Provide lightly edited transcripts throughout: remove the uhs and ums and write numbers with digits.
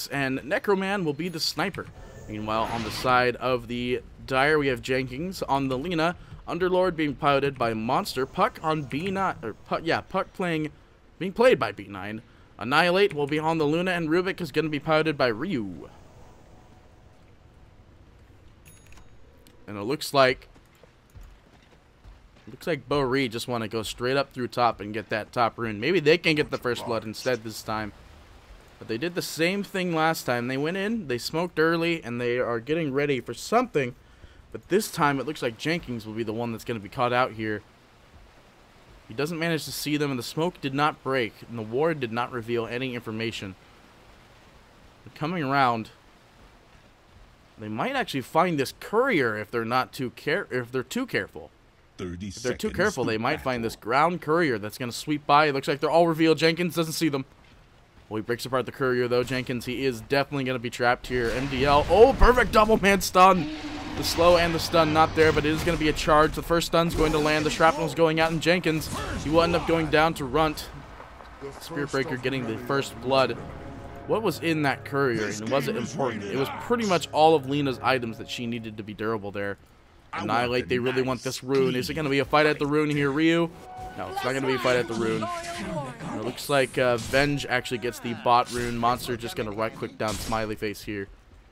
targets, and Necroman will be the sniper. Meanwhile, on the side of the Dire, we have Jenkins. On the Lena, Underlord being piloted by Monster. Puck on B9, or Puck being played by B9. Annihilate will be on the Luna, and Rubik is going to be piloted by Ryu. And it looks like Bo Reed just want to go straight up through top and get that top rune. Maybe they can get the first blood instead this time. But they did the same thing last time. They went in, they smoked early, and they are getting ready for something. But this time it looks like Jenkins will be the one that's going to be caught out here. He doesn't manage to see them, and the smoke did not break, and the ward did not reveal any information. But coming around, they might actually find this courier if they're not too if they're too careful. If they're too careful, they might find this ground courier that's going to sweep by. It looks like they're all revealed. Jenkins doesn't see them. Well, he breaks apart the courier, though. Jenkins, he is definitely going to be trapped here. MDL. Oh, perfect double man stun. The slow and the stun not there, but it is going to be a charge. The first stun's going to land. The shrapnel's going out, and Jenkins, he will end up going down to Runt. Spear Breaker getting the first blood. What was in that courier, and was it important? It was pretty much all of Lena's items that she needed to be durable there. Annihilate, they really want this rune. Is it going to be a fight at the rune here, Ryu? No, it's not going to be a fight at the rune. It looks like Venge actually gets the bot rune. Monster just going to right-click down Smiley Face here.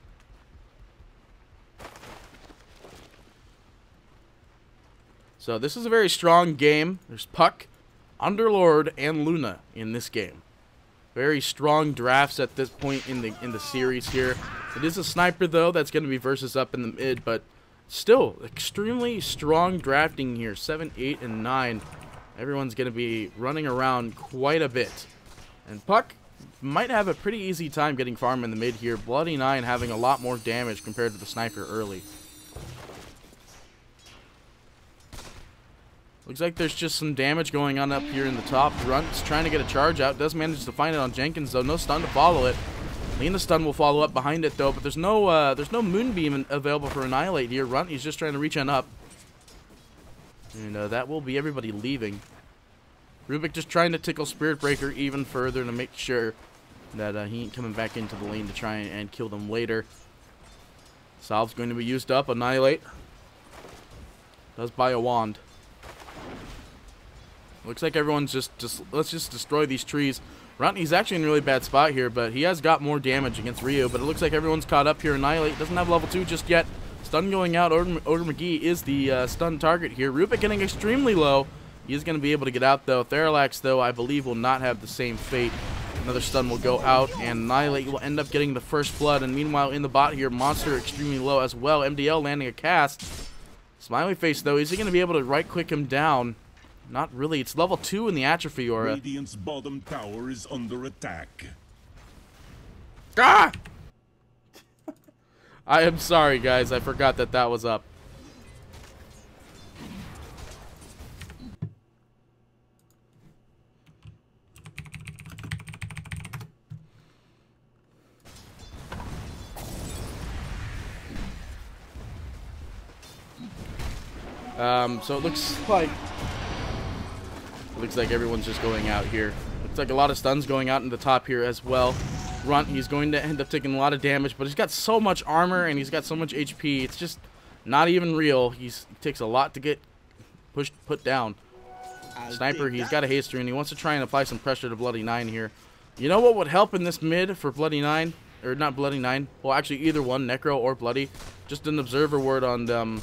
So this is a very strong game. There's Puck, Underlord, and Luna in this game. Very strong drafts at this point in the series here. It is a sniper, though, that's going to be versus up in the mid, but still extremely strong drafting here. 7, 8, and 9. Everyone's going to be running around quite a bit. And Puck might have a pretty easy time getting farm in the mid here. Bloody 9 having a lot more damage compared to the sniper early. Looks like there's just some damage going on up here in the top. Runt's trying to get a charge out. Does manage to find it on Jenkins, though. No stun to follow it. Lena's stun will follow up behind it, though. But there's no Moonbeam available for Annihilate here. Runt, he's just trying to reach on up. And that will be everybody leaving. Rubik just trying to tickle Spirit Breaker even further to make sure that he ain't coming back into the lane to try and kill them later. Salve's going to be used up. Annihilate does buy a wand. Looks like everyone's just let's just destroy these trees. Runt, he's actually in a really bad spot here, but he has got more damage against Ryu. But it looks like everyone's caught up here. Annihilate doesn't have level 2 just yet. Stun going out. Ogre McGee is the stun target here. Rubik getting extremely low. He is going to be able to get out, though. Theralax, though, I believe will not have the same fate. Another stun will go out, and Annihilate will end up getting the first blood. And meanwhile, in the bot here, Monster extremely low as well. MDL landing a cast. Smiley Face, though, is he going to be able to right-click him down? Not really. It's level 2 in the Atrophy Aura. Radiant's bottom tower is under attack. Ah! I am sorry, guys. I forgot that that was up. So it looks like everyone's just going out here. Looks like a lot of stuns going out in the top here as well. Runt, he's going to end up taking a lot of damage, but he's got so much armor and he's got so much HP. It's just not even real. It takes a lot to get put down. Sniper, he's got a haste rune. He wants to try and apply some pressure to Bloody 9 here. You know what would help in this mid for Bloody 9? Or not Bloody 9. Well, actually either one, Necro or Bloody. Just an observer word on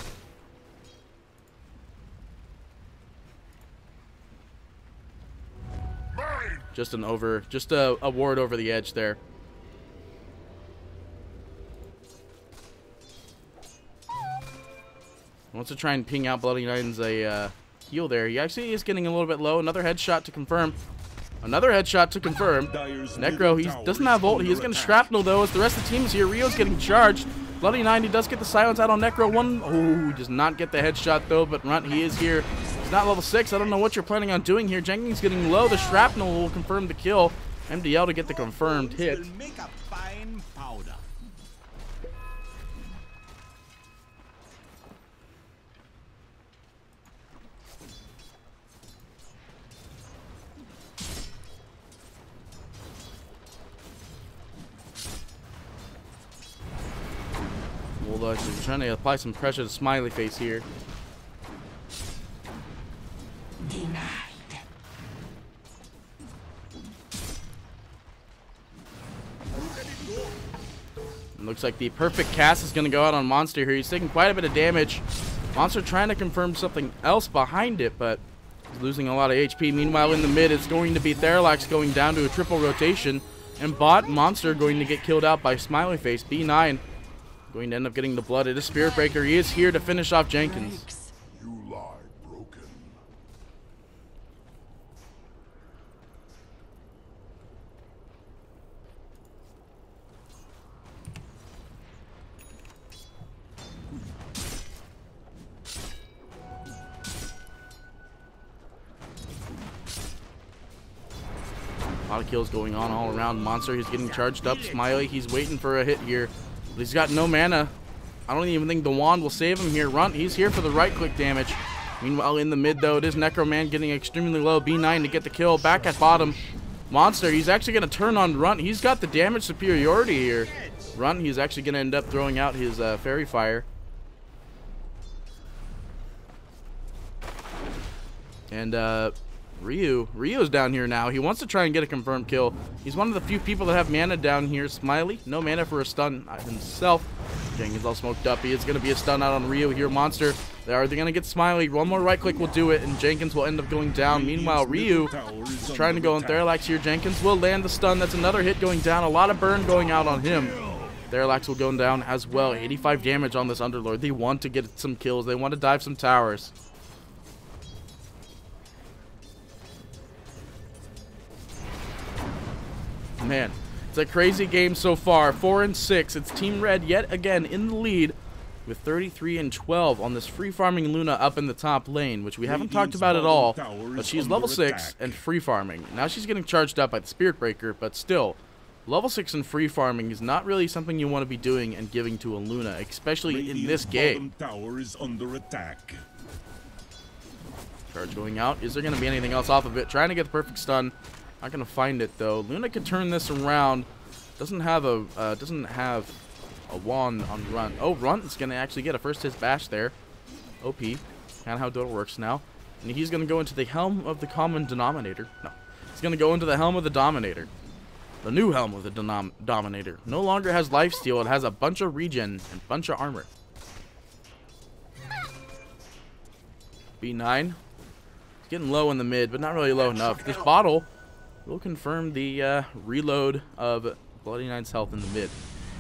just a ward over the edge there. Wants to try and ping out Bloody 9's heal there. He actually is getting a little bit low. Another headshot to confirm. Another headshot to confirm. Necro, he doesn't have ult. He is going to shrapnel, though, as the rest of the team is here. Rio's getting charged. Bloody 9, he does get the silence out on Necro. Oh, he does not get the headshot, though, but Runt, he is here. He's not level 6. I don't know what you're planning on doing here. Jenkins getting low. The shrapnel will confirm the kill. MDL to get the confirmed hit. Bulldog is trying to apply some pressure to Smiley Face here. It looks like the perfect cast is going to go out on Monster here. He's taking quite a bit of damage. Monster trying to confirm something else behind it, but he's losing a lot of HP. Meanwhile, in the mid, it's going to be Theralax going down to a triple rotation. And Bot Monster going to get killed out by Smiley Face. B9 going to end up getting the blood. It is Spirit Breaker. He is here to finish off Jenkins. A lot of kills going on all around. Monster, he's getting charged up. Smiley, he's waiting for a hit here. But he's got no mana. I don't even think the wand will save him here. Runt, he's here for the right-click damage. Meanwhile, in the mid, though, it is Necroman getting extremely low. B9 to get the kill. Back at bottom. Monster, he's actually going to turn on Runt. He's got the damage superiority here. Runt, he's actually going to end up throwing out his Fairy Fire. And, Ryu's down here now. He wants to try and get a confirmed kill. He's one of the few people that have mana down here. Smiley, no mana for a stun himself. Jenkins all smoked up. He is going to be a stun out on Ryu here. Monster, they're going to get Smiley. One more right click will do it, and Jenkins will end up going down. Meanwhile, Ryu is trying to go on Theralax here. Jenkins will land the stun. That's another hit going down. A lot of burn going out on him. Theralax will go down as well. 85 damage on this Underlord. They want to get some kills. They want to dive some towers. Man, it's a crazy game so far. 4-6. It's Team Red yet again in the lead with 33-12 on this free farming Luna up in the top lane, which we haven't talked about at all. But she's level 6 and free farming. Now she's getting charged up by the Spirit Breaker, but still, level 6 and free farming is not really something you want to be doing and giving to a Luna, especially in this game. Tower is under attack. Charge going out. Is there going to be anything else off of it? Trying to get the perfect stun. Not gonna find it though. Luna can turn this around. Doesn't have a wand on Runt. Oh, Runt is gonna actually get a first hit bash there. OP. Kind of how Dota works now. And he's gonna go into the Helm of the Common Denominator. No, he's gonna go into the Helm of the Dominator. The new Helm of the Dominator. No longer has lifesteal. It has a bunch of regen and bunch of armor. B9. He's getting low in the mid, but not really low enough. This bottle will confirm the reload of Bloody Nine's health in the mid.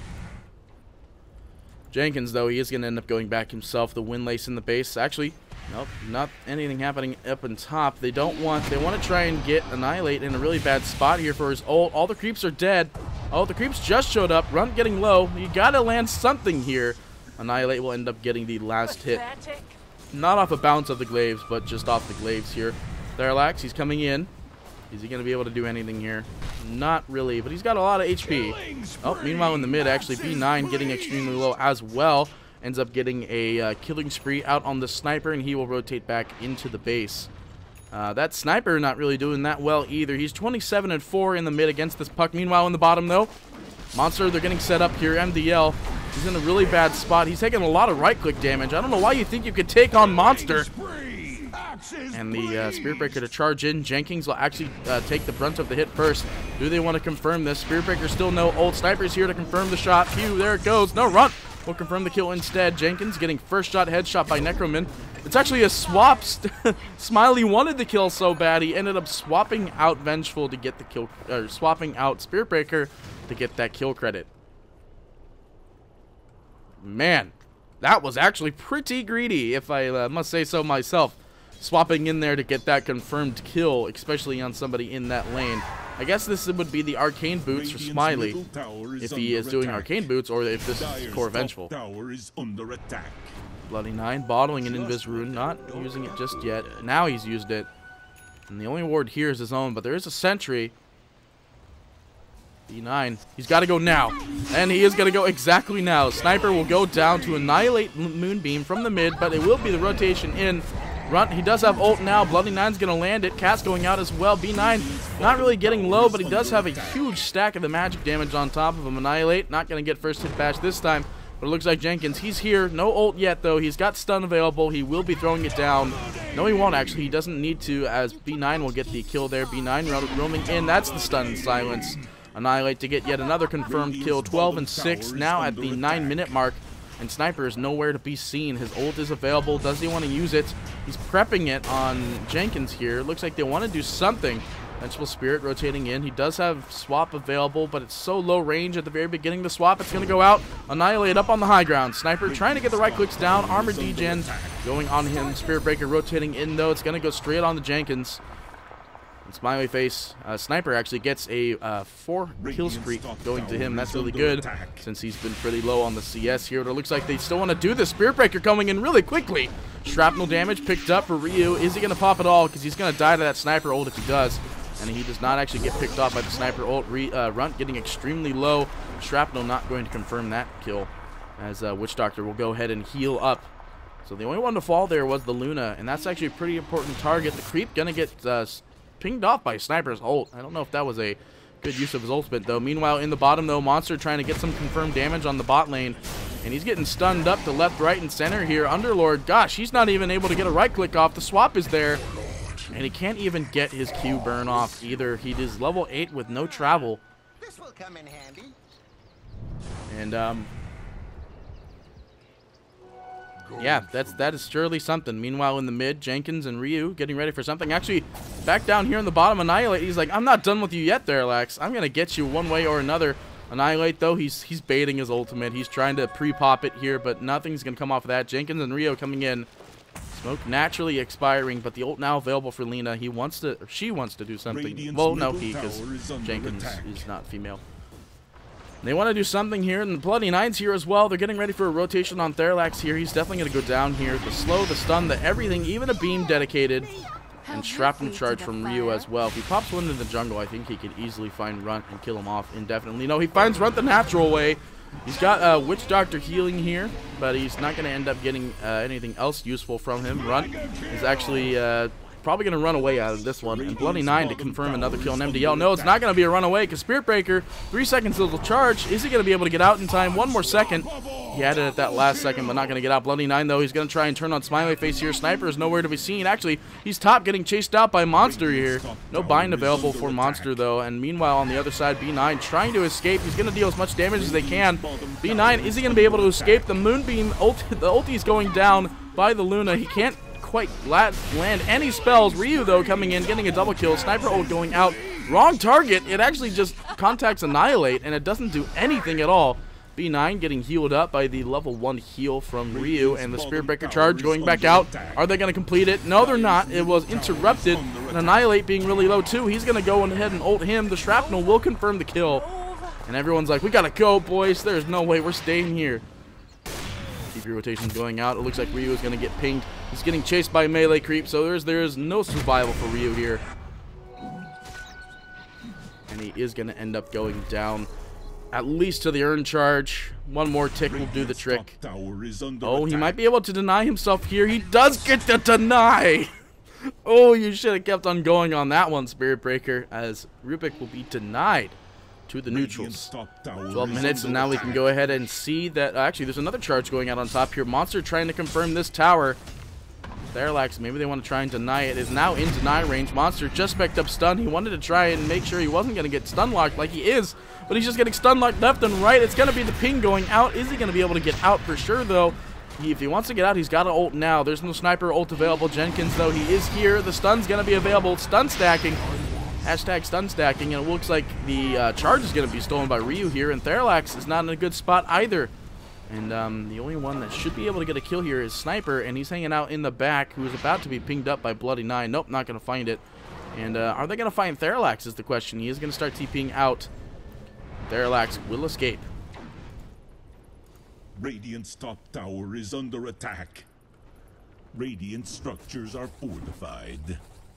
Jenkins, though, he is going to end up going back himself. The Windlace in the base. Actually, nope, not anything happening up on top. They want to try and get Annihilate in a really bad spot here for his ult. All the creeps are dead. Oh, the creeps just showed up. Runt getting low. You got to land something here. Annihilate will end up getting the last hit. Not off a bounce of the glaives, but just off the glaives here. Theralax, he's coming in. Is he going to be able to do anything here? Not really, but he's got a lot of HP. Oh, meanwhile in the mid, actually, B9 getting extremely low as well. Ends up getting a killing spree out on the Sniper, and he will rotate back into the base. That Sniper not really doing that well either. He's 27-4 in the mid against this Puck. Meanwhile in the bottom, though, Monster, they're getting set up here. MDL, he's in a really bad spot. He's taking a lot of right-click damage. I don't know why you think you could take on Monster. And the Spirit Breaker to charge in. Jenkins will actually take the brunt of the hit first. Do they want to confirm this? Spirit Breaker still no ult. Sniper's here to confirm the shot. Phew, there it goes. No, Runt will confirm the kill instead. Jenkins getting first shot headshot by Necroman. It's actually a swap. Smiley wanted the kill so bad, he ended up swapping out Vengeful to get the kill, swapping out Spirit Breaker to get that kill credit. Man, that was actually pretty greedy, if I must say so myself. Swapping in there to get that confirmed kill, especially on somebody in that lane. I guess this would be the Arcane Boots for Smiley, if he is doing Arcane Boots, or if this is Core Vengeful. Bloody Nine, bottling an Invis Rune, not using it just yet. Now he's used it. And the only ward here is his own, but there is a sentry. B9, he's got to go now. And he is going to go exactly now. Sniper will go down to annihilate Moonbeam from the mid, but it will be the rotation in. Runt, he does have ult now. Bloody Nine's going to land it. Cat's going out as well. B9 not really getting low, but he does have a huge stack of the magic damage on top of him. Annihilate, not going to get first hit bash this time. But it looks like Jenkins, he's here. No ult yet, though. He's got stun available. He will be throwing it down. No, he won't, actually. He doesn't need to, as B9 will get the kill there. B9 roaming in. That's the stun and silence. Annihilate to get yet another confirmed kill. 12 and 6 now at the 9-minute mark. And Sniper is nowhere to be seen. His ult is available. Does he want to use it? He's prepping it on Jenkins here. Looks like they want to do something. Vengeful Spirit rotating in. He does have swap available, but it's so low range at the very beginning of the swap. It's going to go out. Annihilate up on the high ground. Sniper trying to get the right clicks down. Armor degen going on him. Spirit Breaker rotating in, though. It's going to go straight on the Jenkins. And Smiley Face. Sniper actually gets a 4-kill streak going to him. That's really good since he's been pretty low on the CS here. But it looks like they still want to do this. Spirit Breaker coming in really quickly. Shrapnel damage picked up for Ryu. Is he going to pop it all? Because he's going to die to that Sniper ult if he does. And he does not actually get picked off by the Sniper ult. Runt getting extremely low. Shrapnel not going to confirm that kill, as Witch Doctor will go ahead and heal up. So the only one to fall there was the Luna, and that's actually a pretty important target. The Creep going to get pinged off by Sniper's ult. I don't know if that was a good use of his ultimate, though. Meanwhile, in the bottom, though, Monster trying to get some confirmed damage on the bot lane. And he's getting stunned up to left, right, and center here. Underlord, gosh, he's not even able to get a right click off. The swap is there. And he can't even get his Q burn off either. He is level 8 with no travel. This will come in handy. And yeah, that is surely something. Meanwhile, in the mid, Jenkins and Ryu getting ready for something. Actually, back down here in the bottom, Annihilate. He's like, I'm not done with you yet there, Lax. I'm gonna get you one way or another. Annihilate, though, he's baiting his ultimate. He's trying to pre-pop it here, but nothing's gonna come off of that. Jenkins and Ryu coming in. Smoke naturally expiring, but the ult now available for Lena. He wants to, or she wants to do something. Well, no, he, because Jenkins is not female. They want to do something here, and the Bloody Nine's here as well. They're getting ready for a rotation on Therlax here. He's definitely going to go down here. The slow, the stun, the everything, even a beam dedicated. And Shrapnel charge from Ryu as well. If he pops one into the jungle, I think he could easily find Runt and kill him off indefinitely. No, he finds Runt the natural way. He's got Witch Doctor healing here, but he's not going to end up getting anything else useful from him. Runt is actually probably going to run away out of this one. And Bloody Nine to confirm another kill on MDL. No, it's not going to be a runaway because Spirit Breaker, 3 seconds till the charge. Is he going to be able to get out in time? One more second. He had it at that last second, but not going to get out. Bloody Nine, though, he's going to try and turn on Smiley Face here. Sniper is nowhere to be seen. Actually, he's top getting chased out by Monster here. No bind available for Monster, though. And meanwhile, on the other side, B9 trying to escape. He's going to deal as much damage as they can. B9, is he going to be able to escape? The Moonbeam, the ulti's going down by the Luna. He can't quite land any spells. Ryu, though, coming in, getting a double kill. Sniper ult going out. Wrong target. It actually just contacts Annihilate, and it doesn't do anything at all. B9 getting healed up by the level 1 heal from Ryu, and the Spirit Breaker charge going back out. Are they going to complete it? No, they're not. It was interrupted, and Annihilate being really low, too. He's going to go ahead and ult him. The Shrapnel will confirm the kill, and everyone's like, we got to go, boys. There's no way we're staying here. TP rotation's going out. It looks like Ryu is going to get pinged. He's getting chased by melee creep, so there is no survival for Ryu here. And he is going to end up going down, at least to the urn charge. One more tick will do the trick. Oh, he might be able to deny himself here. He does get the deny. Oh, you should have kept on going on that one, Spirit Breaker, as Rubik will be denied to the neutrals. 12 minutes, and now we can go ahead and see that actually there's another charge going out on top here. Monster trying to confirm this tower. Therlax, maybe they want to try and deny it, is now in deny range. Monster just picked up stun. He wanted to try and make sure he wasn't going to get stun locked like he is, but he's just getting stun locked left and right. It's going to be the ping going out. Is he going to be able to get out for sure, though? If he wants to get out, he's got to ult now. There's no sniper ult available. Jenkins, though, he is here. The stun's going to be available. Stun stacking. Hashtag stun stacking, and it looks like the charge is going to be stolen by Ryu here, and Therlax is not in a good spot either. And the only one that should be able to get a kill here is Sniper, and he's hanging out in the back, who is about to be pinged up by Bloody Nine. Nope, not going to find it. And are they going to find Therlax is the question. He is going to start TPing out. Therlax will escape. Radiant's top tower is under attack. Radiant structures are fortified.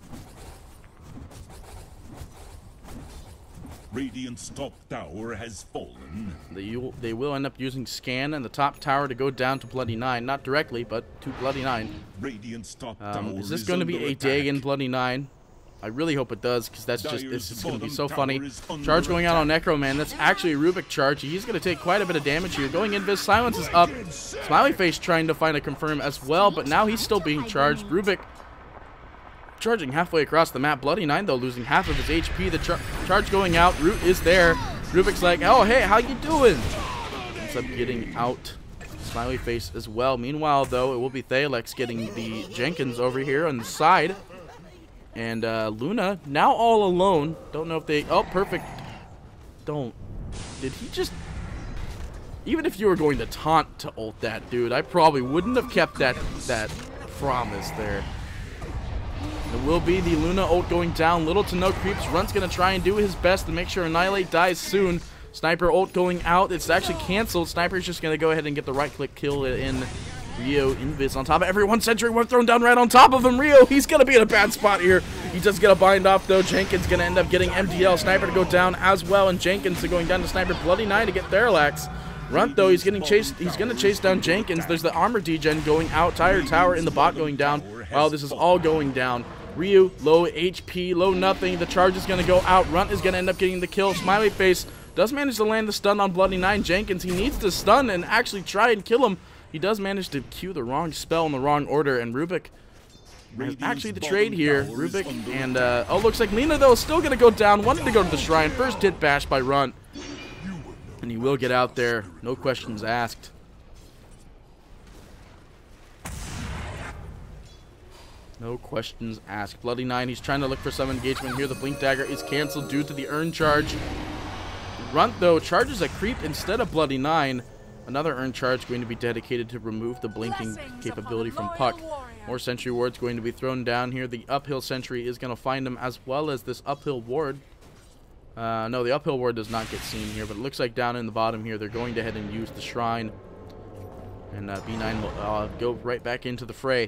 Radiant's top tower has fallen. They will end up using Scan and the top tower to go down to Bloody Nine. Not directly, but to Bloody Nine. Radiant's top tower is this going to be a dig in Bloody Nine? I really hope it does, because that's just, this is going to be so funny. Charge going out on Necro Man. That's actually a Rubik charge. He's going to take quite a bit of damage here. Going Invis, silence is up. Smiley Face trying to find a confirm as well, but now he's still being charged. Rubik charging halfway across the map. Bloody Nine, though, losing half of his HP. The charge going out. Root is there. Rubik's like, oh, hey, how you doing? Ends up getting out. Smiley Face as well. Meanwhile, though, it will be Thalex getting the Jenkins over here on the side. And Luna, now all alone. Don't know if they... Oh, perfect. Don't. Did he just... Even if you were going to taunt to ult that dude, I probably wouldn't have kept that promise there. It will be the Luna ult going down. Little to no creeps. Runt's going to try and do his best to make sure Annihilate dies soon. Sniper ult going out. It's actually canceled. Sniper's just going to go ahead and get the right-click kill in. Rio Invis on top of everyone. Sentry Web thrown down right on top of him. Rio, he's going to be in a bad spot here. He does get a bind off, though. Jenkins going to end up getting MDL. Sniper to go down as well, and Jenkins going down to Sniper. Bloody Nine to get Therallax. Runt, though, he's getting chased. He's going to chase down Jenkins. There's the armor degen going out. Tired Tower in the bot going down. Wow, this is all going down. Ryu, low HP, low nothing. The charge is going to go out. Runt is going to end up getting the kill. Smiley Face does manage to land the stun on Bloody Nine. Jenkins, he needs to stun and actually try and kill him. He does manage to cue the wrong spell in the wrong order, and Rubik has actually the trade here. Rubik and, oh, looks like Lena, though, is still going to go down. Wanted to go to the shrine. First hit bash by Runt. And he will get out there. No questions asked. No questions asked. Bloody Nine, he's trying to look for some engagement here. The Blink Dagger is canceled due to the earn charge. Runt, though, charges a creep instead of Bloody Nine. Another earn charge going to be dedicated to remove the blinking capability from Puck. More sentry wards going to be thrown down here. The uphill sentry is going to find him, as well as this uphill ward. No, the uphill ward does not get seen here, but it looks like down in the bottom here, they're going to head and use the shrine. And B9 will go right back into the fray.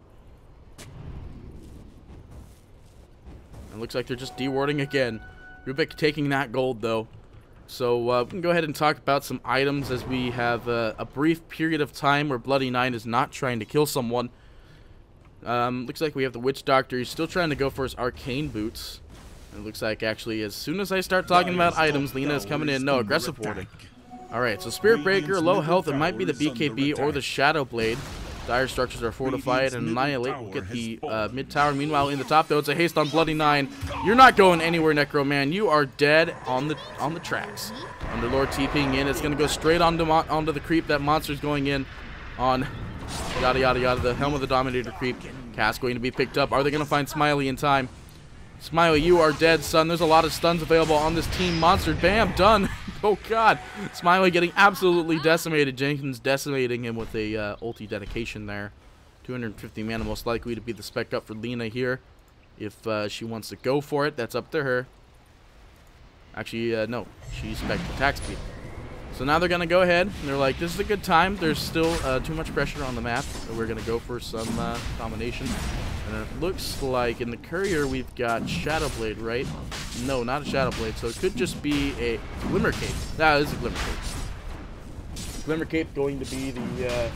It looks like they're just dewarding again. Rubik taking that gold, though. So we can go ahead and talk about some items as we have a brief period of time where Bloody Nine is not trying to kill someone. Looks like we have the Witch Doctor. He's still trying to go for his Arcane Boots. It looks like, actually, as soon as I start talking about items, Lena is coming in. No, aggressive warding. Alright, so Spirit Breaker, low health. It might be the BKB or the Shadow Blade. Dire structures are fortified, and Annihilate will get the mid tower. Meanwhile, in the top, though, it's a haste on Bloody Nine. You're not going anywhere, Necro Man. You are dead on the tracks. Underlord TPing in. It's going to go straight onto the creep. That monster's going in on yada yada yada. The Helm of the Dominator creep. Cast going to be picked up. Are they going to find Smiley in time? Smiley, you are dead, son. There's a lot of stuns available on this team. Monster, bam, done. Oh, God. Smiley getting absolutely decimated. Jenkins decimating him with a ulti dedication there. 250 mana, most likely to be the spec up for Lena here. If she wants to go for it, that's up to her. Actually, no. She spec attack speed. So now they're going to go ahead. And they're like, this is a good time. There's still too much pressure on the map. So we're going to go for some domination. And it looks like in the courier we've got Shadow Blade, right? No, not a Shadow Blade. So it could just be a Glimmer Cape. That is a Glimmer Cape. Glimmer Cape going to be the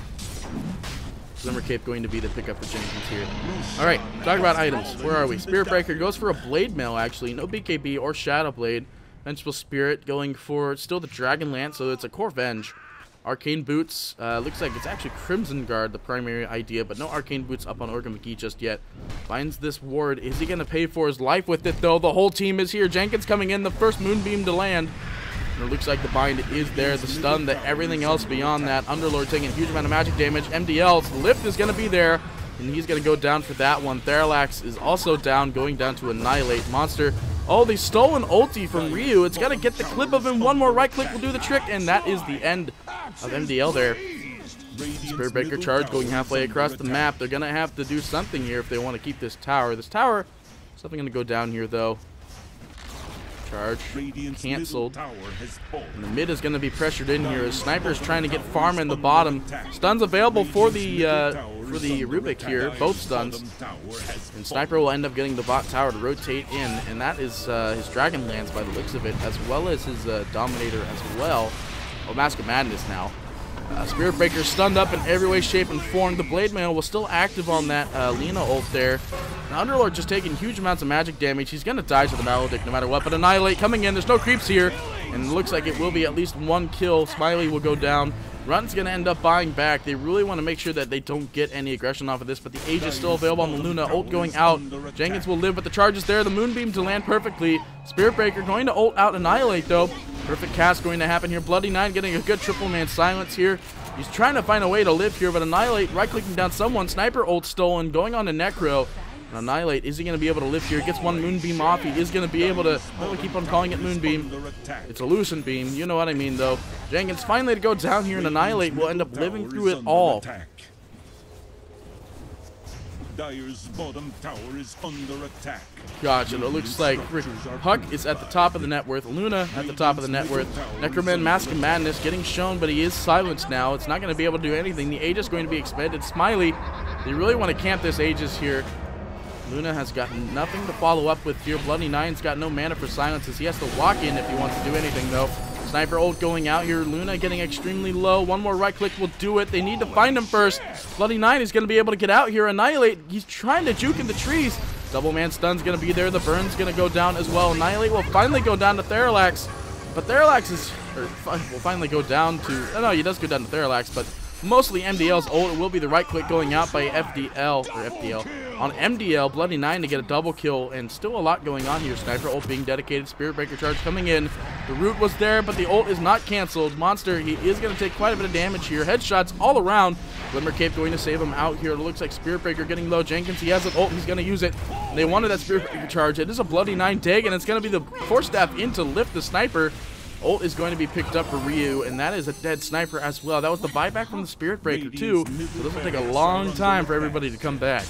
pickup for Jenkins here. All right, talk about items. Where are we? Spirit Breaker goes for a Blade Mail, actually. No BKB or Shadow Blade. Vengeful Spirit going for still the Dragon Lance, so it's a core Venge. Arcane Boots, looks like it's actually Crimson Guard, the primary idea, but no Arcane Boots up on Orga McGee just yet. Finds this ward. Is he going to pay for his life with it, though? The whole team is here. Jenkins coming in, the first Moonbeam to land. And it looks like the bind is there, the stun, everything else beyond that. Underlord taking a huge amount of magic damage. MDL's lift is going to be there, and he's going to go down for that one. Therallax is also down, going down to Annihilate. Monster, oh, they stole an ulti from Ryu. It's got to get the clip of him. One more right click will do the trick, and that is the end of MDL there. Spirit Breaker charge going halfway across the map. They're going to have to do something here if they want to keep this tower. This tower, something going to go down here, though. Charge canceled. And the mid is going to be pressured in here. As Sniper's trying to get farm in the bottom. Stuns available for the Rubik here. Both stuns. And Sniper will end up getting the bot tower to rotate in. And that is his Dragon Lance by the looks of it, as well as his Dominator as well. Oh, Mask of Madness now. Spirit Breaker stunned up in every way, shape, and form. The Blade Mail was still active on that Lena ult there. The Underlord just taking huge amounts of magic damage. He's going to die to the Maledict no matter what. But Annihilate coming in. There's no creeps here. And it looks like it will be at least one kill. Smiley will go down. Runt's going to end up buying back. They really want to make sure that they don't get any aggression off of this, but the Age is still available on the Luna. Ult going out. Jenkins will live, but the charge is there. The Moonbeam to land perfectly. Spirit Breaker going to ult out Annihilate, though. Perfect cast going to happen here. Bloody Nine getting a good triple man silence here. He's trying to find a way to live here, but Annihilate right-clicking down someone. Sniper ult stolen, going on to Necro. Annihilate, is he going to be able to live here? Gets one Moonbeam off. He is going to be able to, we keep on calling it Moonbeam. It's a Lucent Beam. You know what I mean, though. Jenkins finally to go down here, and Annihilate will end up living through it all. Dire's bottom tower is under attack. Gotcha. It looks like Puck is at the top of the net worth. Luna at the top of the net worth. Necroman, Mask of Madness getting shown, but he is silenced now. It's not going to be able to do anything. The Aegis going to be expended. Smiley, they really want to camp this Aegis here. Luna has got nothing to follow up with here. Bloody Nine's got no mana for silences. He has to walk in if he wants to do anything, though. Sniper ult going out here. Luna getting extremely low. One more right click will do it. They need to find him first. Bloody Nine is going to be able to get out here. Annihilate, he's trying to juke in the trees. Double man stun's going to be there. The burn's going to go down as well. Annihilate will finally go down to Therallax. But Therallax will finally go down to... Oh, no, he does go down to Therallax, but mostly MDL's ult. It will be the right click going out by FDL. On MDL, Bloody Nine to get a double kill, and still a lot going on here. Sniper ult being dedicated, Spirit Breaker charge coming in. The root was there, but the ult is not canceled. Monster, he is going to take quite a bit of damage here. Headshots all around. Glimmer Cape going to save him out here. It looks like Spirit Breaker getting low. Jenkins, he has an ult, he's going to use it. They wanted that Spirit Breaker charge. It is a Bloody Nine dig, and it's going to be the Force Staff in to lift the Sniper. Ult is going to be picked up for Ryu, and that is a dead Sniper as well. That was the buyback from the Spirit Breaker, too. So this will take a long time for everybody to come back.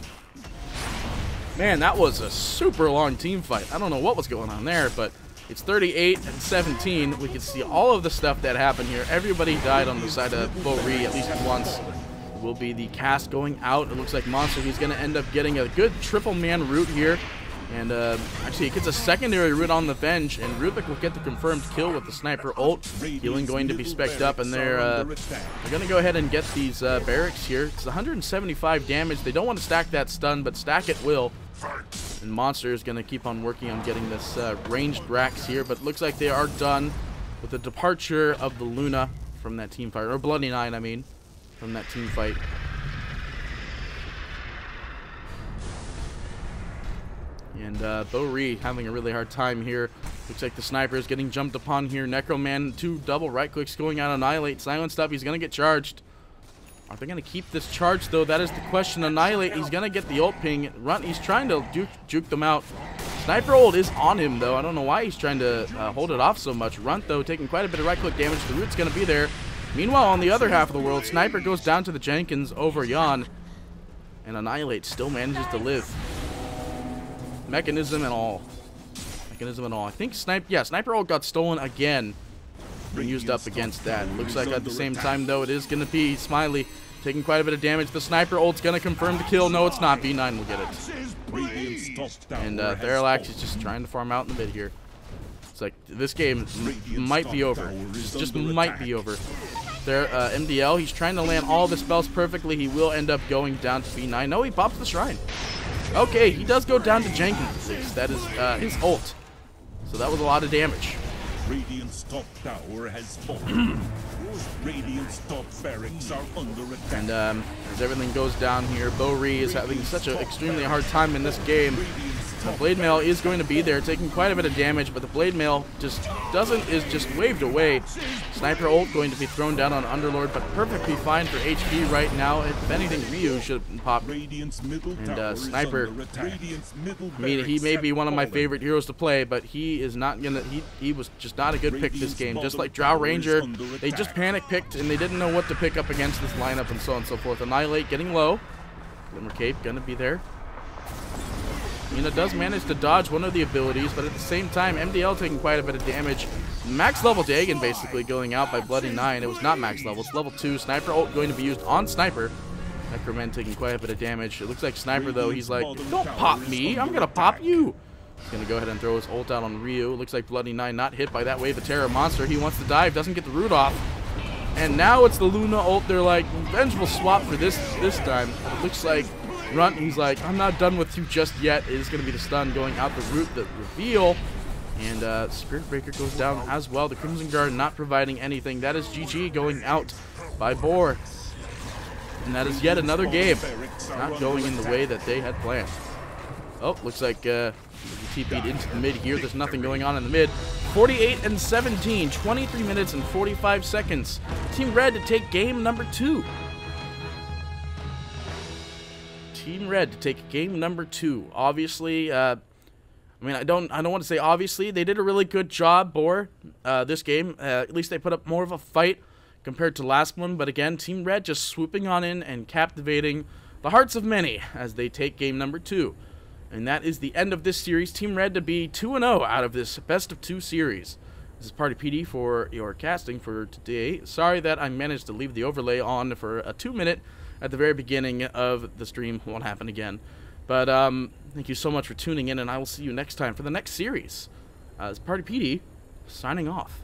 Man, that was a super long team fight. I don't know what was going on there, but it's 38-17. We can see all of the stuff that happened here. Everybody died on the side of Bo-Ri at least once. It will be the cast going out. It looks like Monster, he's going to end up getting a good triple man root here. And actually, he gets a secondary root on the Venge, and Rubik will get the confirmed kill with the Sniper ult. Healing going to be spec'd up, and they're going to go ahead and get these barracks here. It's 175 damage. They don't want to stack that stun, but stack it will. And Monster is going to keep on working on getting this ranged racks here, but looks like they are done with the departure of the Luna from that team fight, or Bloody Nine, I mean, from that team fight. And Bo-Ri having a really hard time here. Looks like the Sniper is getting jumped upon here. Necroman, 2 double right clicks going out. Annihilate, silenced up. He's going to get charged. Are they going to keep this charge, though? That is the question. Annihilate, he's going to get the ult ping. Runt, he's trying to juke them out. Sniper ult is on him, though. I don't know why he's trying to hold it off so much. Runt, though, taking quite a bit of right click damage. The root's going to be there. Meanwhile, on the other half of the world, Sniper goes down to the Jenkins over Yon. And Annihilate still manages to live. Mechanism and all. I think Sniper ult got stolen again and used up against that. Looks like at the same time, though, it is going to be Smiley taking quite a bit of damage. The Sniper ult's going to confirm the kill. No, it's not. B9 will get it. And Therallax is just trying to farm out in the mid here. It's like this game might be over. Just might be over. There, MDL, he's trying to land all the spells perfectly. He will end up going down to B9. No, he pops the Shrine. Okay, he does go down to Jenkins. That is his ult. So that was a lot of damage. Radiant's top tower has fallen. Radiant's top barracks are under attack. And as everything goes down here, Bo-Ri is having such an extremely hard time in this game. The Blade Mail is going to be there, taking quite a bit of damage, but the Blade Mail is just waved away. Sniper ult going to be thrown down on Underlord, but perfectly fine for HP right now. If anything, Ryu should have popped. And Sniper, I mean, he may be one of my favorite heroes to play, but he is not gonna. He was just not a good pick this game. Just like Drow Ranger, they just panic picked and they didn't know what to pick up against this lineup and so on and so forth. Annihilate getting low. Glimmer Cape gonna be there. Mina does manage to dodge one of the abilities, but at the same time, MDL taking quite a bit of damage. Max level Dagon basically going out by Bloody Nine. It was not max level, it's level 2. Sniper ult going to be used on Sniper. Necroman taking quite a bit of damage. It looks like Sniper, though, he's like, don't pop me, I'm gonna pop you. He's gonna go ahead and throw his ult out on Ryu. It looks like Bloody Nine not hit by that wave of terror. Monster, he wants to dive, doesn't get the root off. And now it's the Luna ult. They're like, vengeful swap for this time. It looks like Runt, he's like, I'm not done with you just yet. It is going to be the stun going out the root, the reveal. And Spirit Breaker goes down as well. The Crimson Guard not providing anything. That is GG going out by Boar. And that is yet another game not going in the way that they had planned. Oh, looks like TP'd into the mid here. There's nothing going on in the mid. 48-17, 23 minutes and 45 seconds. Team Red to take game number 2. Team Red to take game number 2. Obviously, I mean, I don't want to say obviously. They did a really good job, Boar, this game. At least they put up more of a fight compared to last one. But again, Team Red just swooping on in and captivating the hearts of many as they take game number 2. And that is the end of this series. Team Red to be 2-0 out of this best of 2 series. This is Party PD for your casting for today. Sorry that I managed to leave the overlay on for a 2-minute at the very beginning of the stream. Won't happen again. But thank you so much for tuning in, and I will see you next time for the next series. It's Party PD signing off.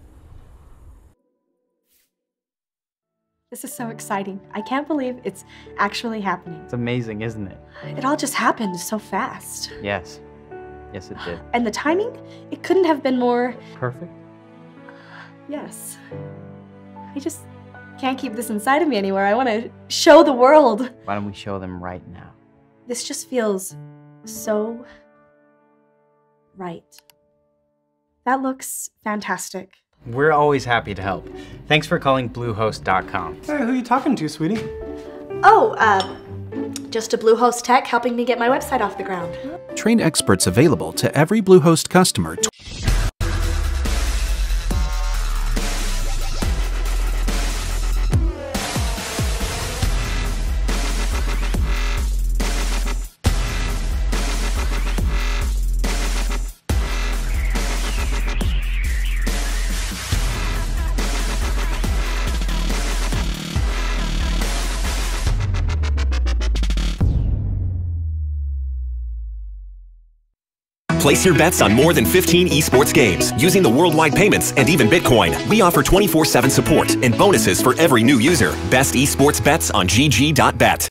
This is so exciting. I can't believe it's actually happening. It's amazing, isn't it? It all just happened so fast. Yes. Yes, it did. And the timing? It couldn't have been more... Perfect? Yes. I just can't keep this inside of me anymore. I want to show the world. Why don't we show them right now? This just feels so right. That looks fantastic. We're always happy to help. Thanks for calling Bluehost.com. Hey, who are you talking to, sweetie? Oh, just a Bluehost tech helping me get my website off the ground. Trained experts available to every Bluehost customer. Place your bets on more than 15 esports games using the worldwide payments and even Bitcoin. We offer 24/7 support and bonuses for every new user. Best esports bets on gg.bet.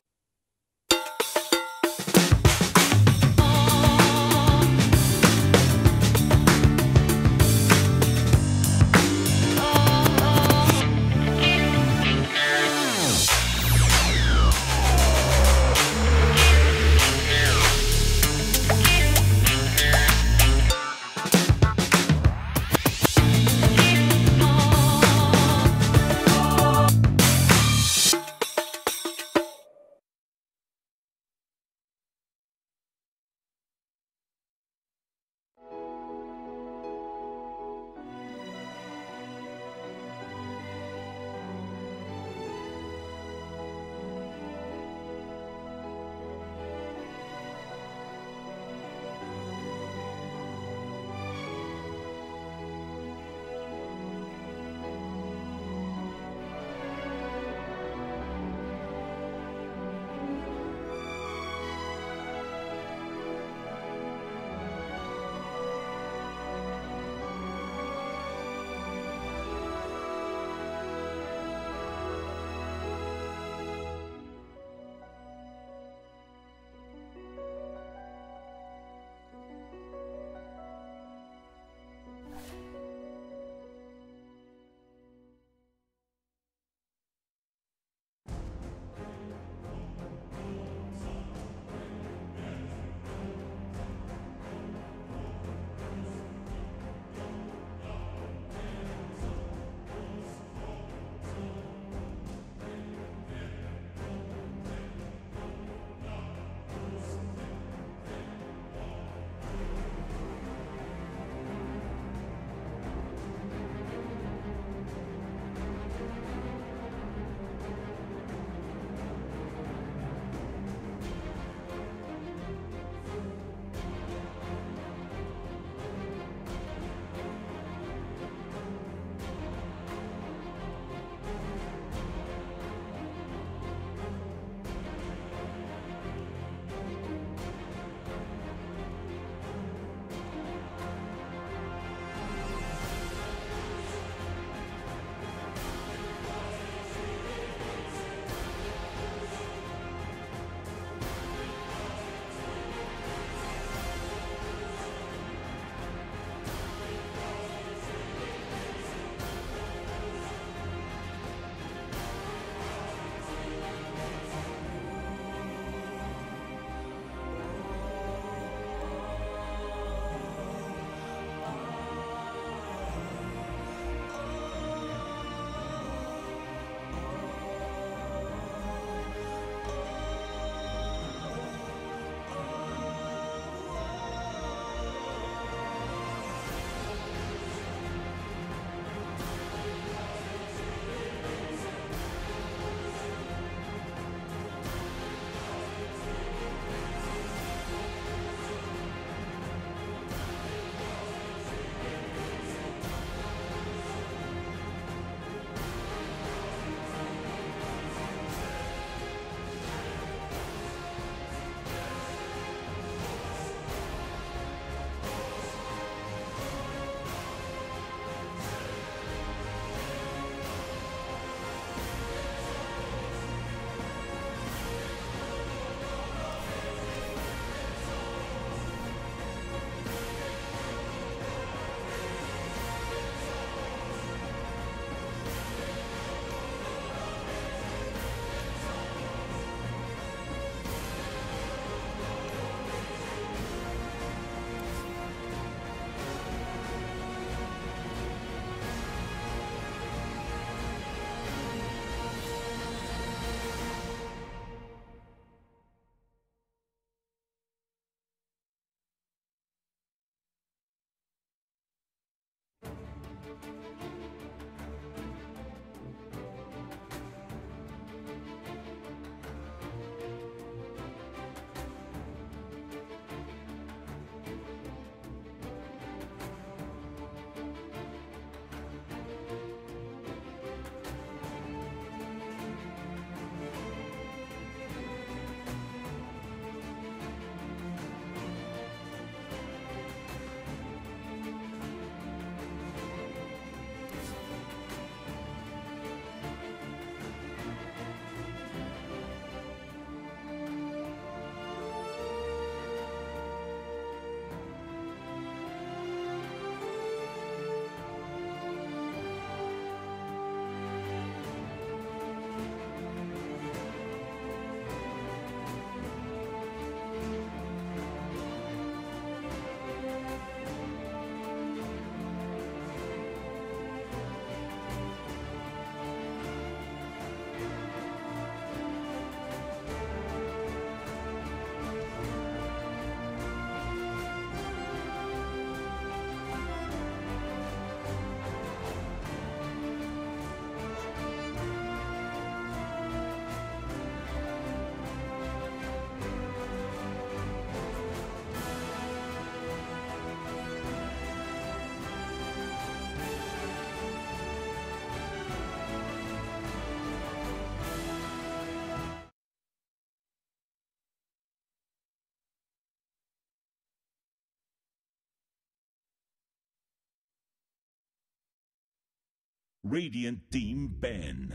Radiant Team ban.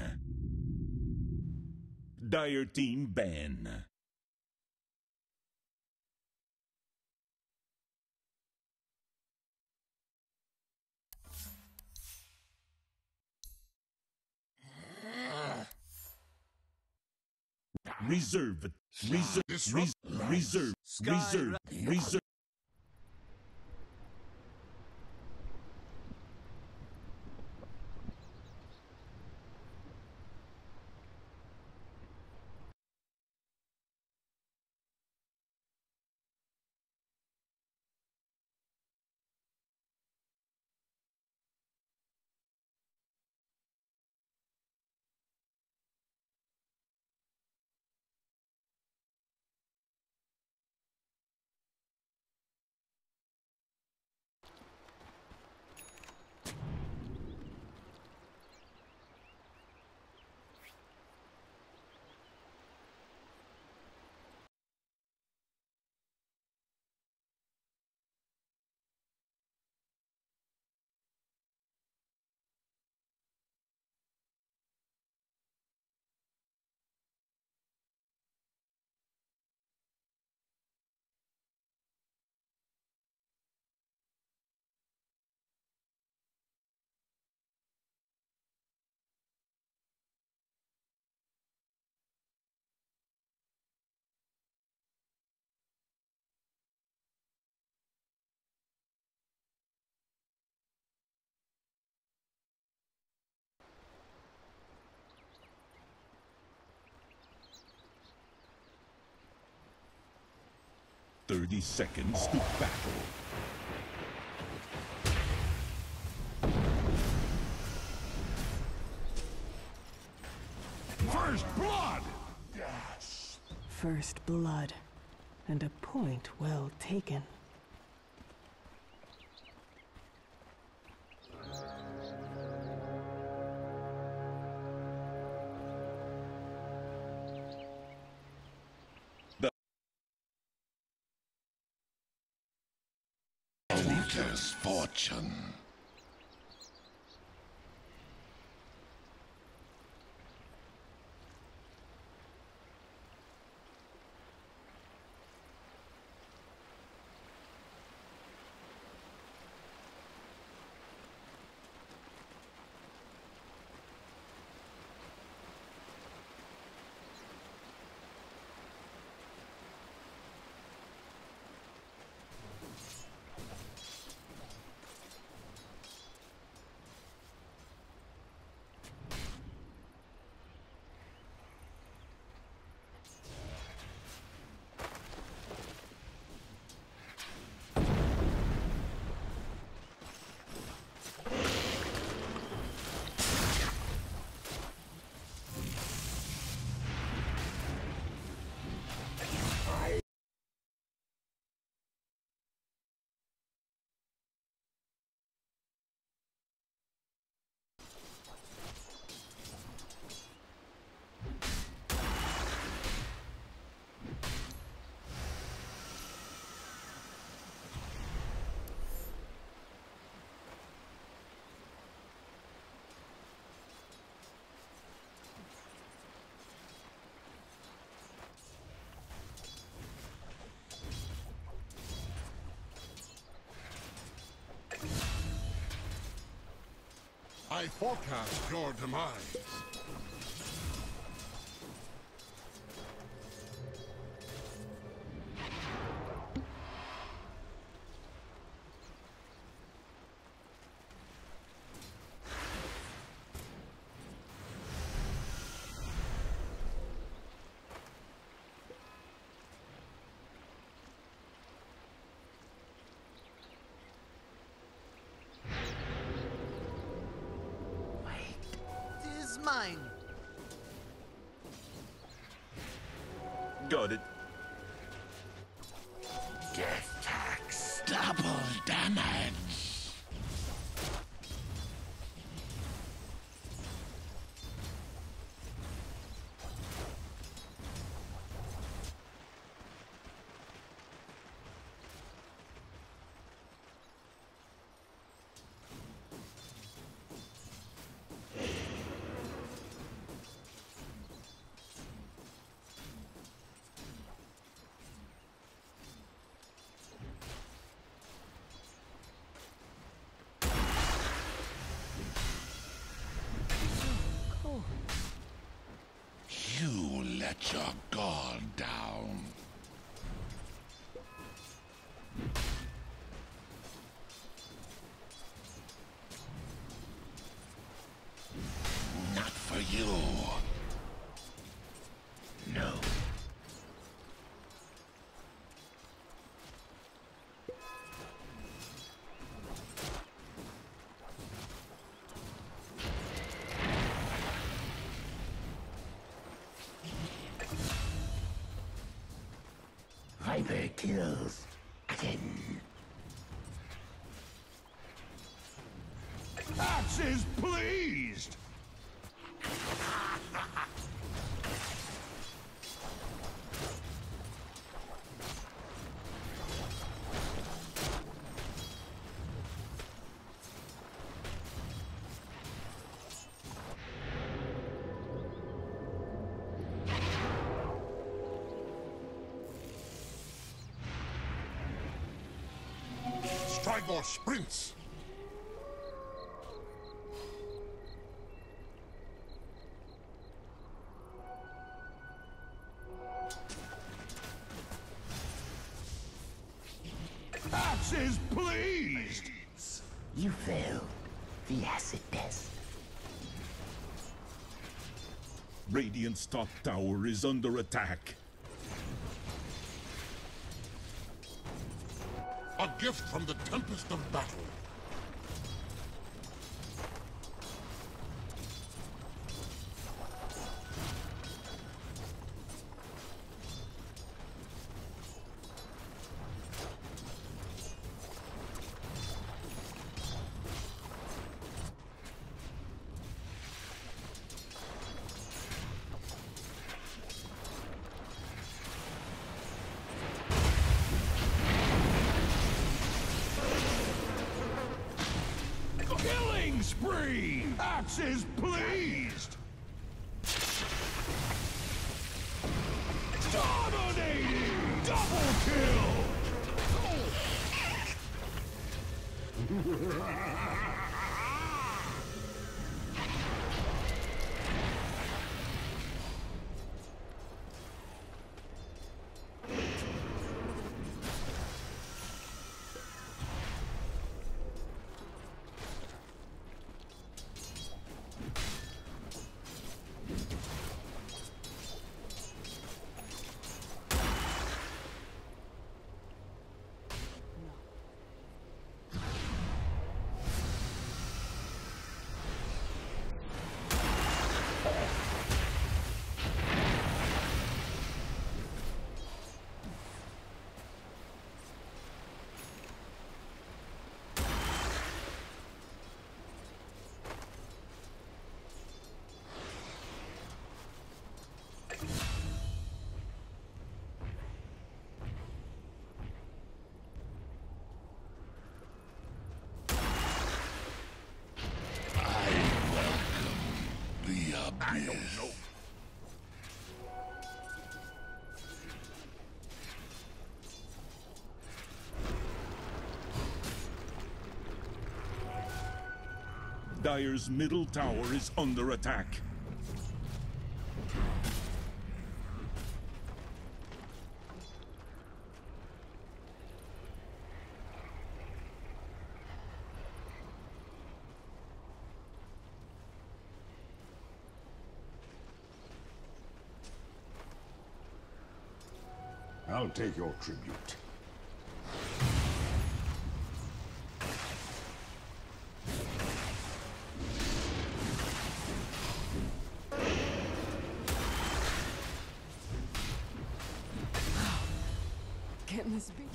Dire Team ban. Reserve. Reserve. "30 seconds to battle." First blood! Yes. First blood. And a point well taken. Victor's fortune. I forecast your demise. Mine. Got it. Death tax. Double damage. Let your guard down. Not for you. No. Viper kills again. Axe is pleased! Strygor sprints. Axe is pleased! You failed the acid test. Radiant's top tower is under attack. A gift from the tempest of battle. Killing spree! Axe is pleased! Dominating! Double kill! I don't know. Dire's middle tower is under attack. I'll take your tribute. Getting this beat.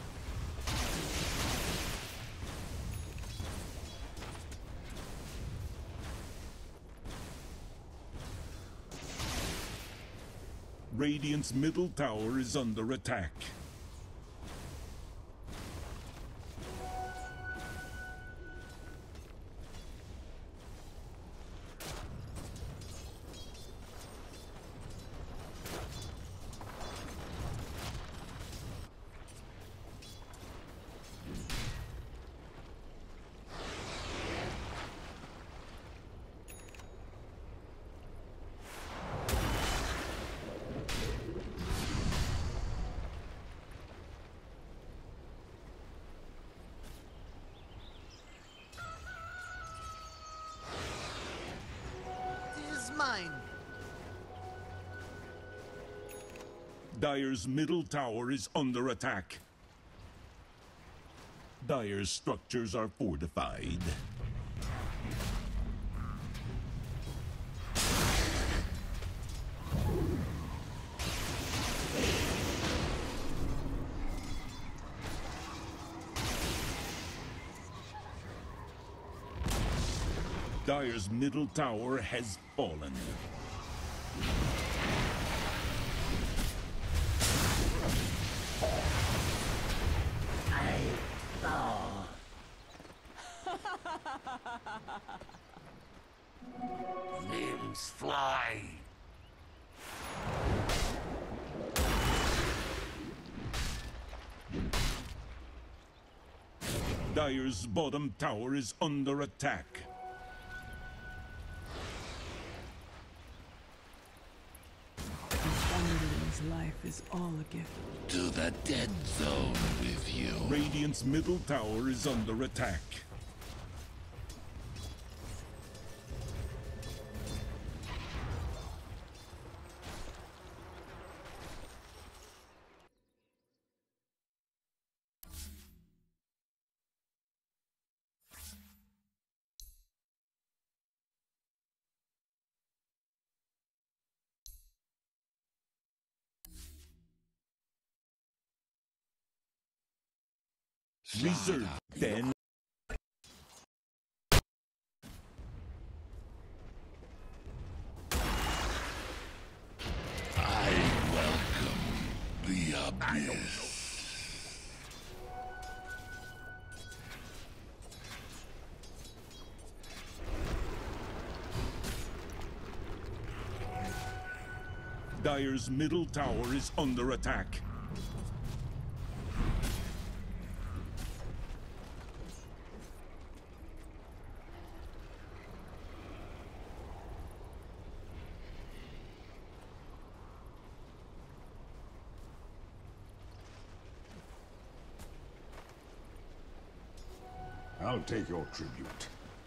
Radiant's middle tower is under attack. Dire's middle tower is under attack. Dire's structures are fortified. Dire's middle tower has fallen. Limbs fly. Dire's bottom tower is under attack. His life is all a gift. To the dead zone with you. Radiant's middle tower is under attack. Reserve 10. I welcome the abyss. Dire's middle tower is under attack. I'll take your tribute.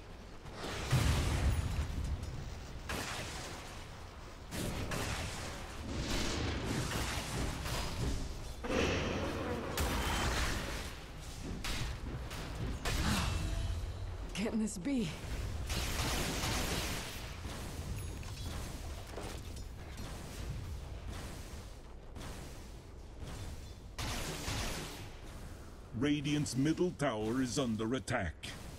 Can this be? Radiant's middle tower is under attack.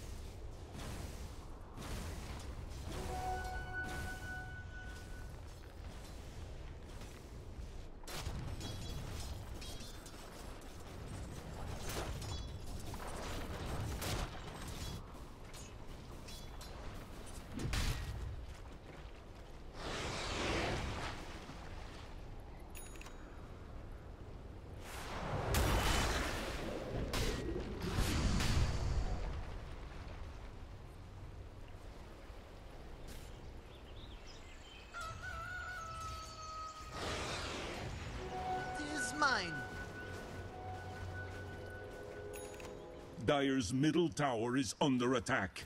Dire's middle tower is under attack.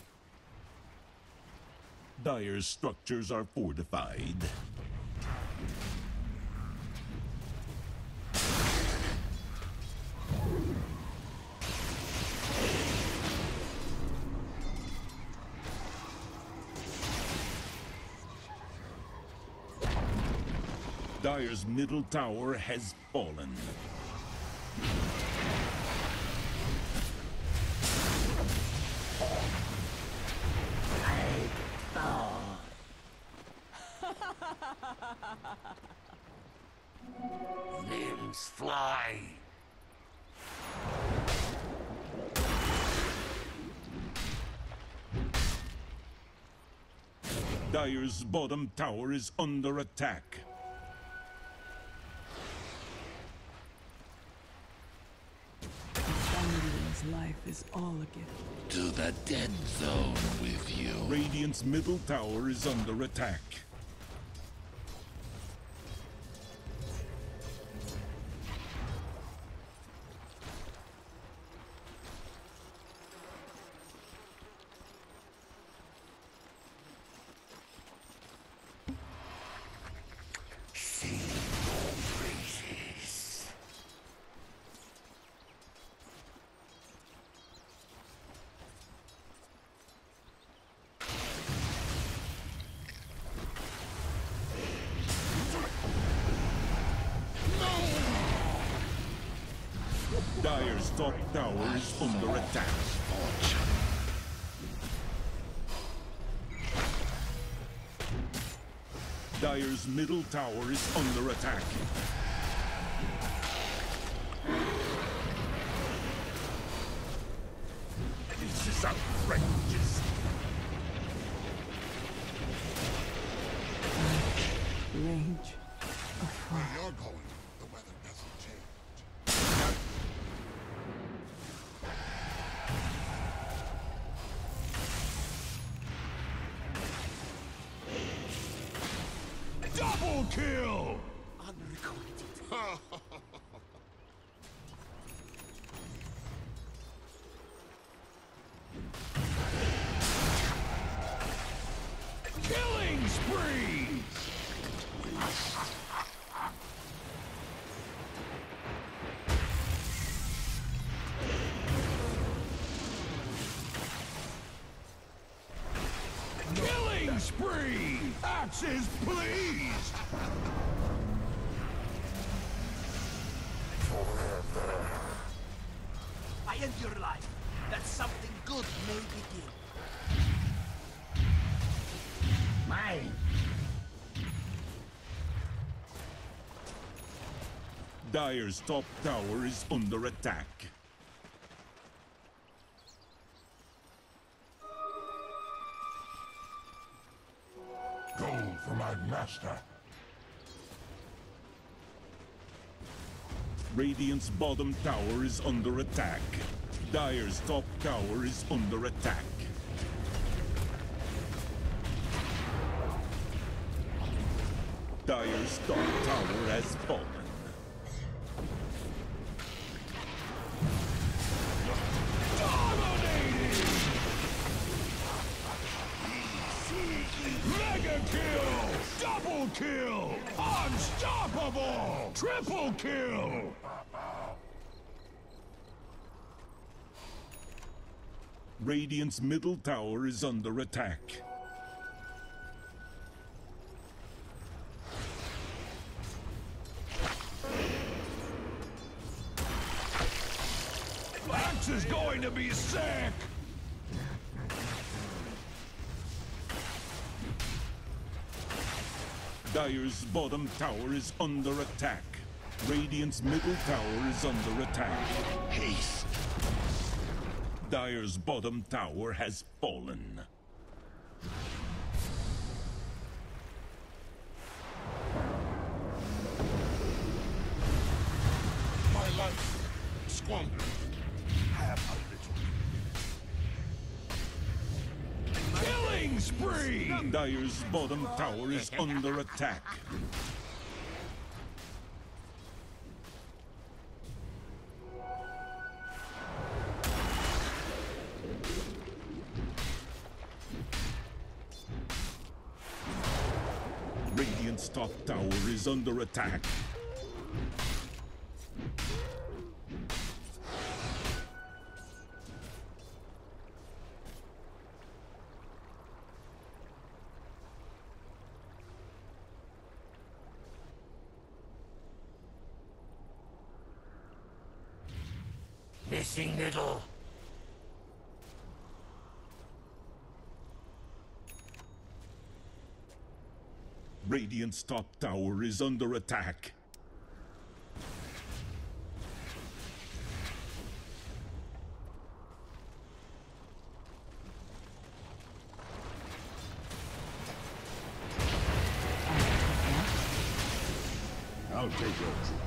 Dire's structures are fortified. Dire's middle tower has fallen. Limbs fly. Dire's bottom tower is under attack. His life is all a gift. To the dead zone with you. Radiant's middle tower is under attack. Sing your praises. Dire's top tower is under attack. Dire's middle tower is under attack. This is outrageous. Range. Where you're going, the weather doesn't change. Double kill! Killing spree! Killing spree! Axes, please! I end your life, that something good may begin. Mine. Dire's top tower is under attack. Gold for my master. Radiant's bottom tower is under attack. Dire's top tower is under attack. Dire's top tower has fallen. Mega kill! Double kill! Unstoppable! Triple kill! Radiant's middle tower is under attack. Axe is going to be sick! Dire's bottom tower is under attack. Radiant's middle tower is under attack. Haste! Dire's bottom tower has fallen. My life squandered. Have a little. Killing spree! Dire's bottom tower is under attack. Radiant's top tower is under attack. Missing little. Radiant's top tower is under attack. I'll take your tribute.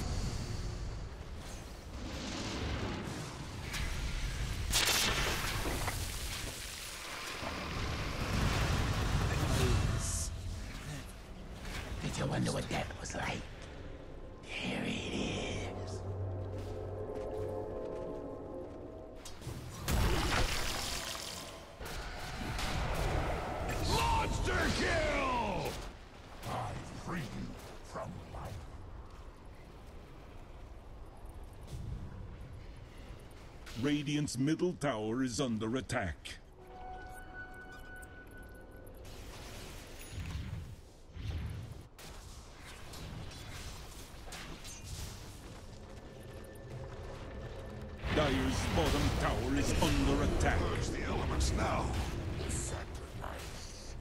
Did you wonder what that was like? Here it is. Monster kill! I free you from life. Radiant's middle tower is under attack. Dire's bottom tower is under attack. Where's the elements now? Sacrifice.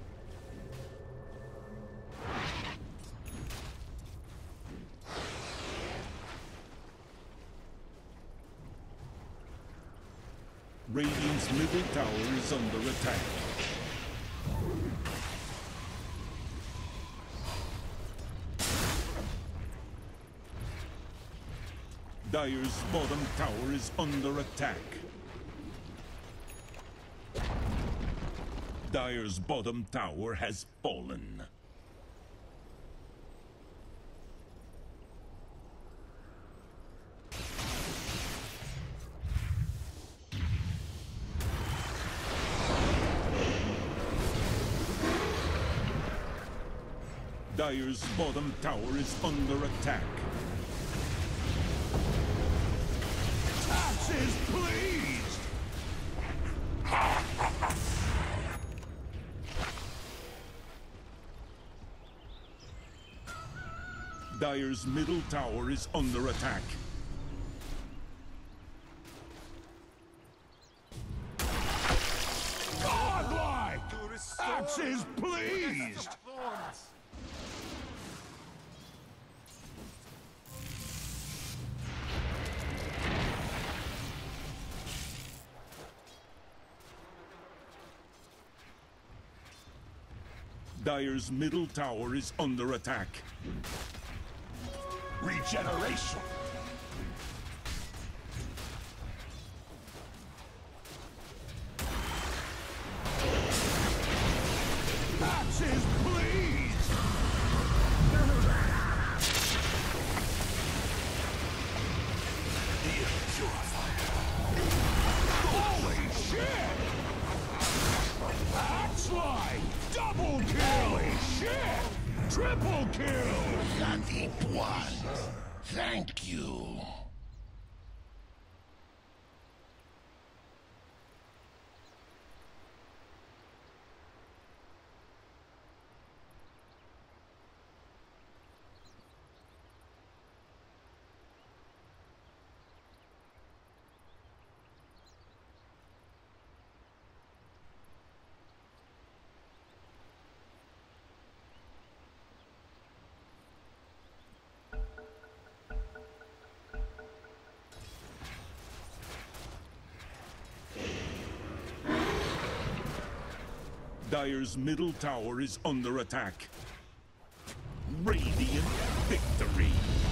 Radiant's middle tower is under attack. Dire's bottom tower is under attack. Dire's bottom tower has fallen. Dire's bottom tower is under attack. Taxes, please! Dire's middle tower is under attack. Godlike! Axes, please! Dire's middle tower is under attack. Regeneration! Axes, please! Holy shit! Axe slide! Double kill! Holy shit! Triple kill! Lucky one. Thank you. Dire's middle tower is under attack. Radiant victory!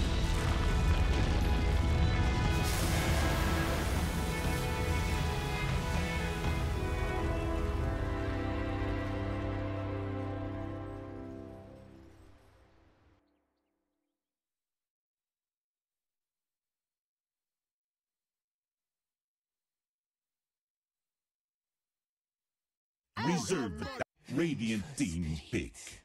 Reserve the Radiant team pick.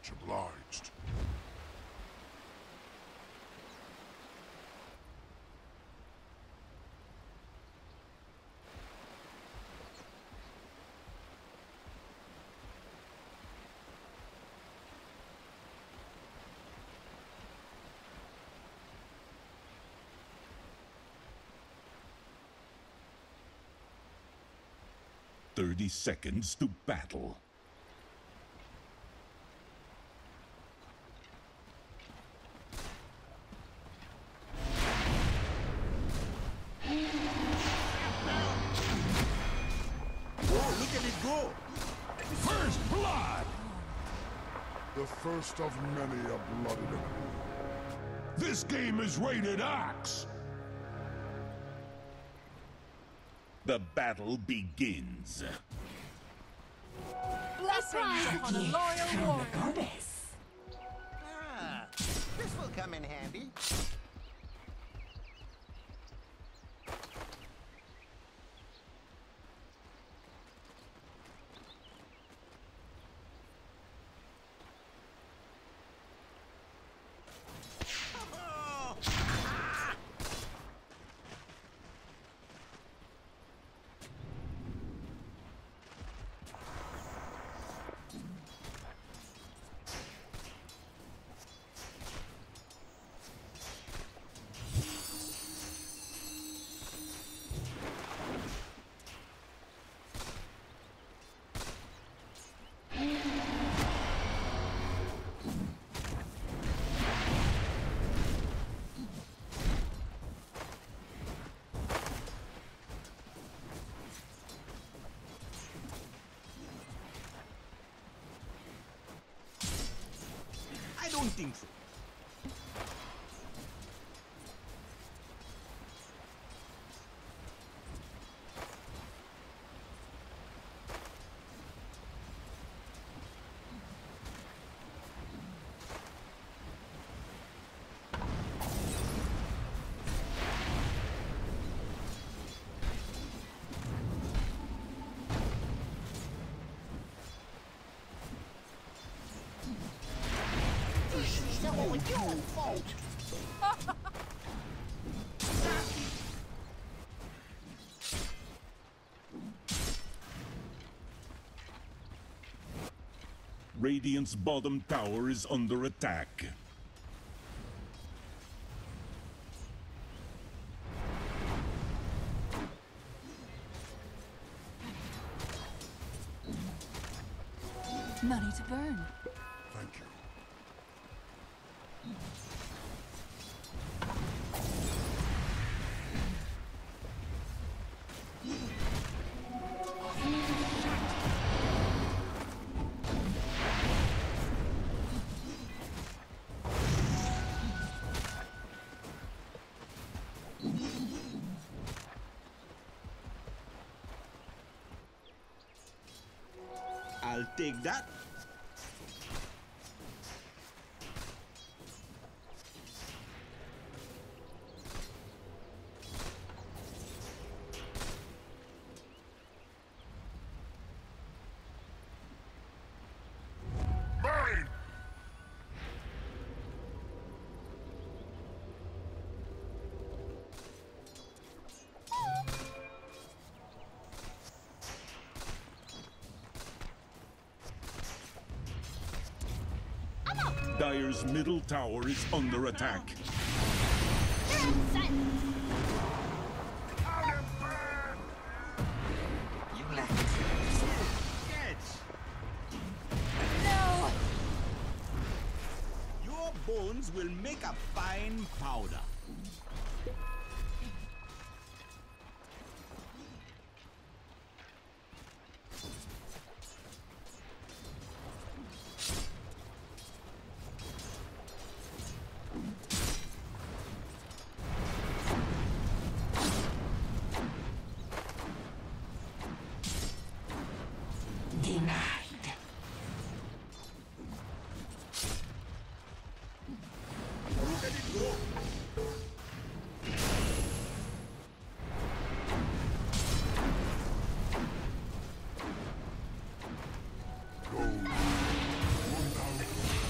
Much obliged. 30 seconds to battle. Oh, look at it go! First blood! The first of many a bloody. This game is rated X! The battle begins. Blessings upon a loyal warrior. Goddess. Ah, this will come in handy. I don't think so. All your fault. Radiant's bottom tower is under attack. Money to burn. Thank you. I'll take that. Mine! Dire's middle tower is under attack. You left. Catch. No! Your bones will make a fine powder. Denied. Look at it go! Go. One down.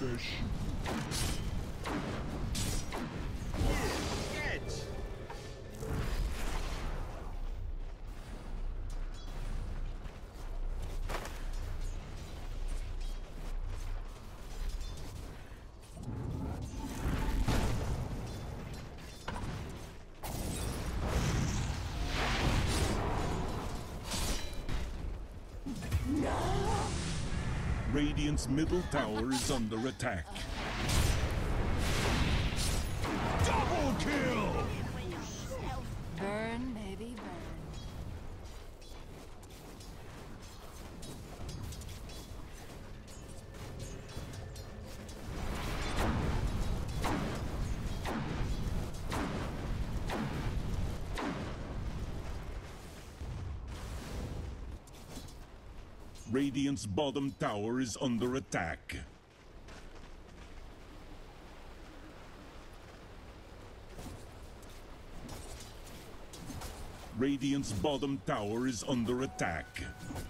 fish. Catch! Radiant's middle tower is under attack. Double kill! Burn, baby, burn. Radiant's bottom tower is under attack. Radiant's bottom tower is under attack.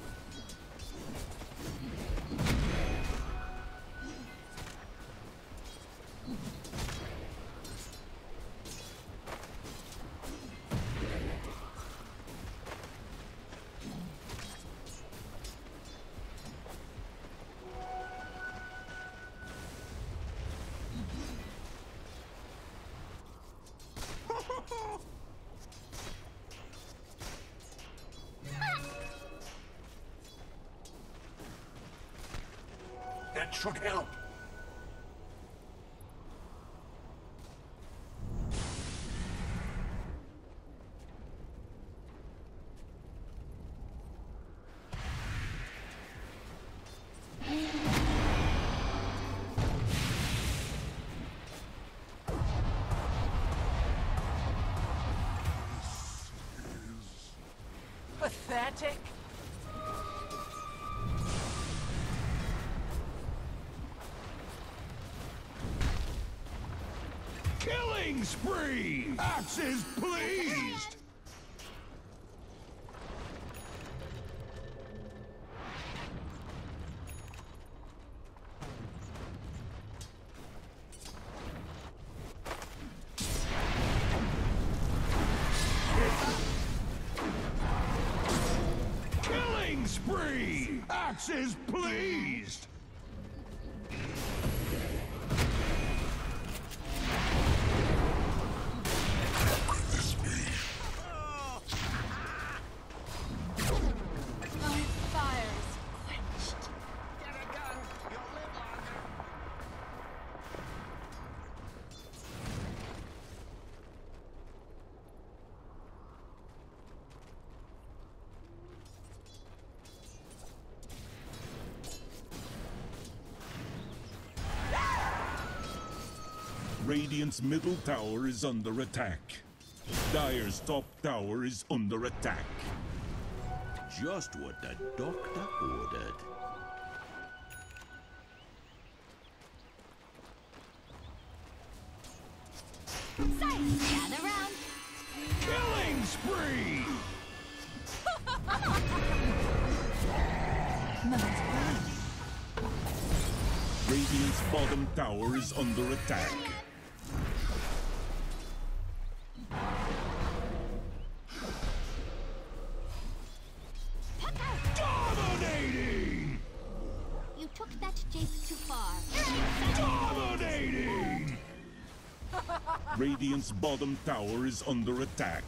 That should help. Pathetic. Killing spree! Axes pleased! Killing spree! Axes pleased! My fire's quenched. Get a gun. You'll live longer. Radiant's middle tower is under attack. Dire's top tower is under attack. Just what the doctor ordered. Gather round. Killing spree! Mother's burn. Radiant's bottom tower is under attack. Dominating! You took that jape too far. Dominating! Radiant's bottom tower is under attack.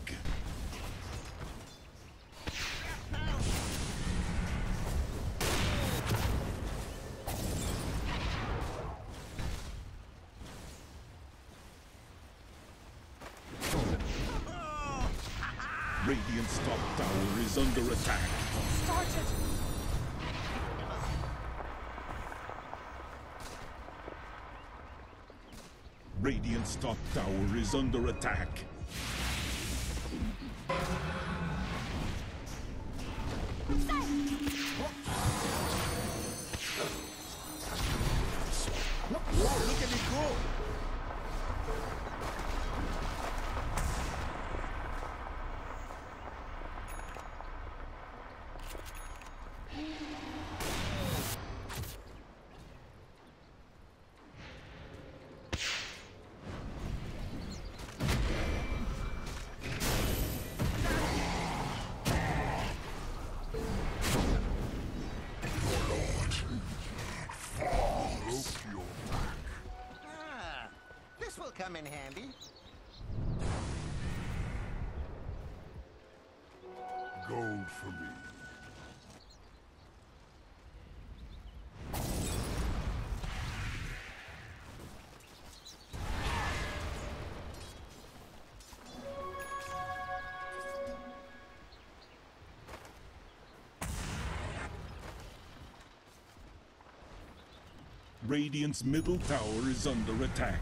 Radiant's top tower is under attack. Started. Radiant's top tower is under attack. Whoa, look at me go! in handy. Gold for me. Radiant's middle tower is under attack.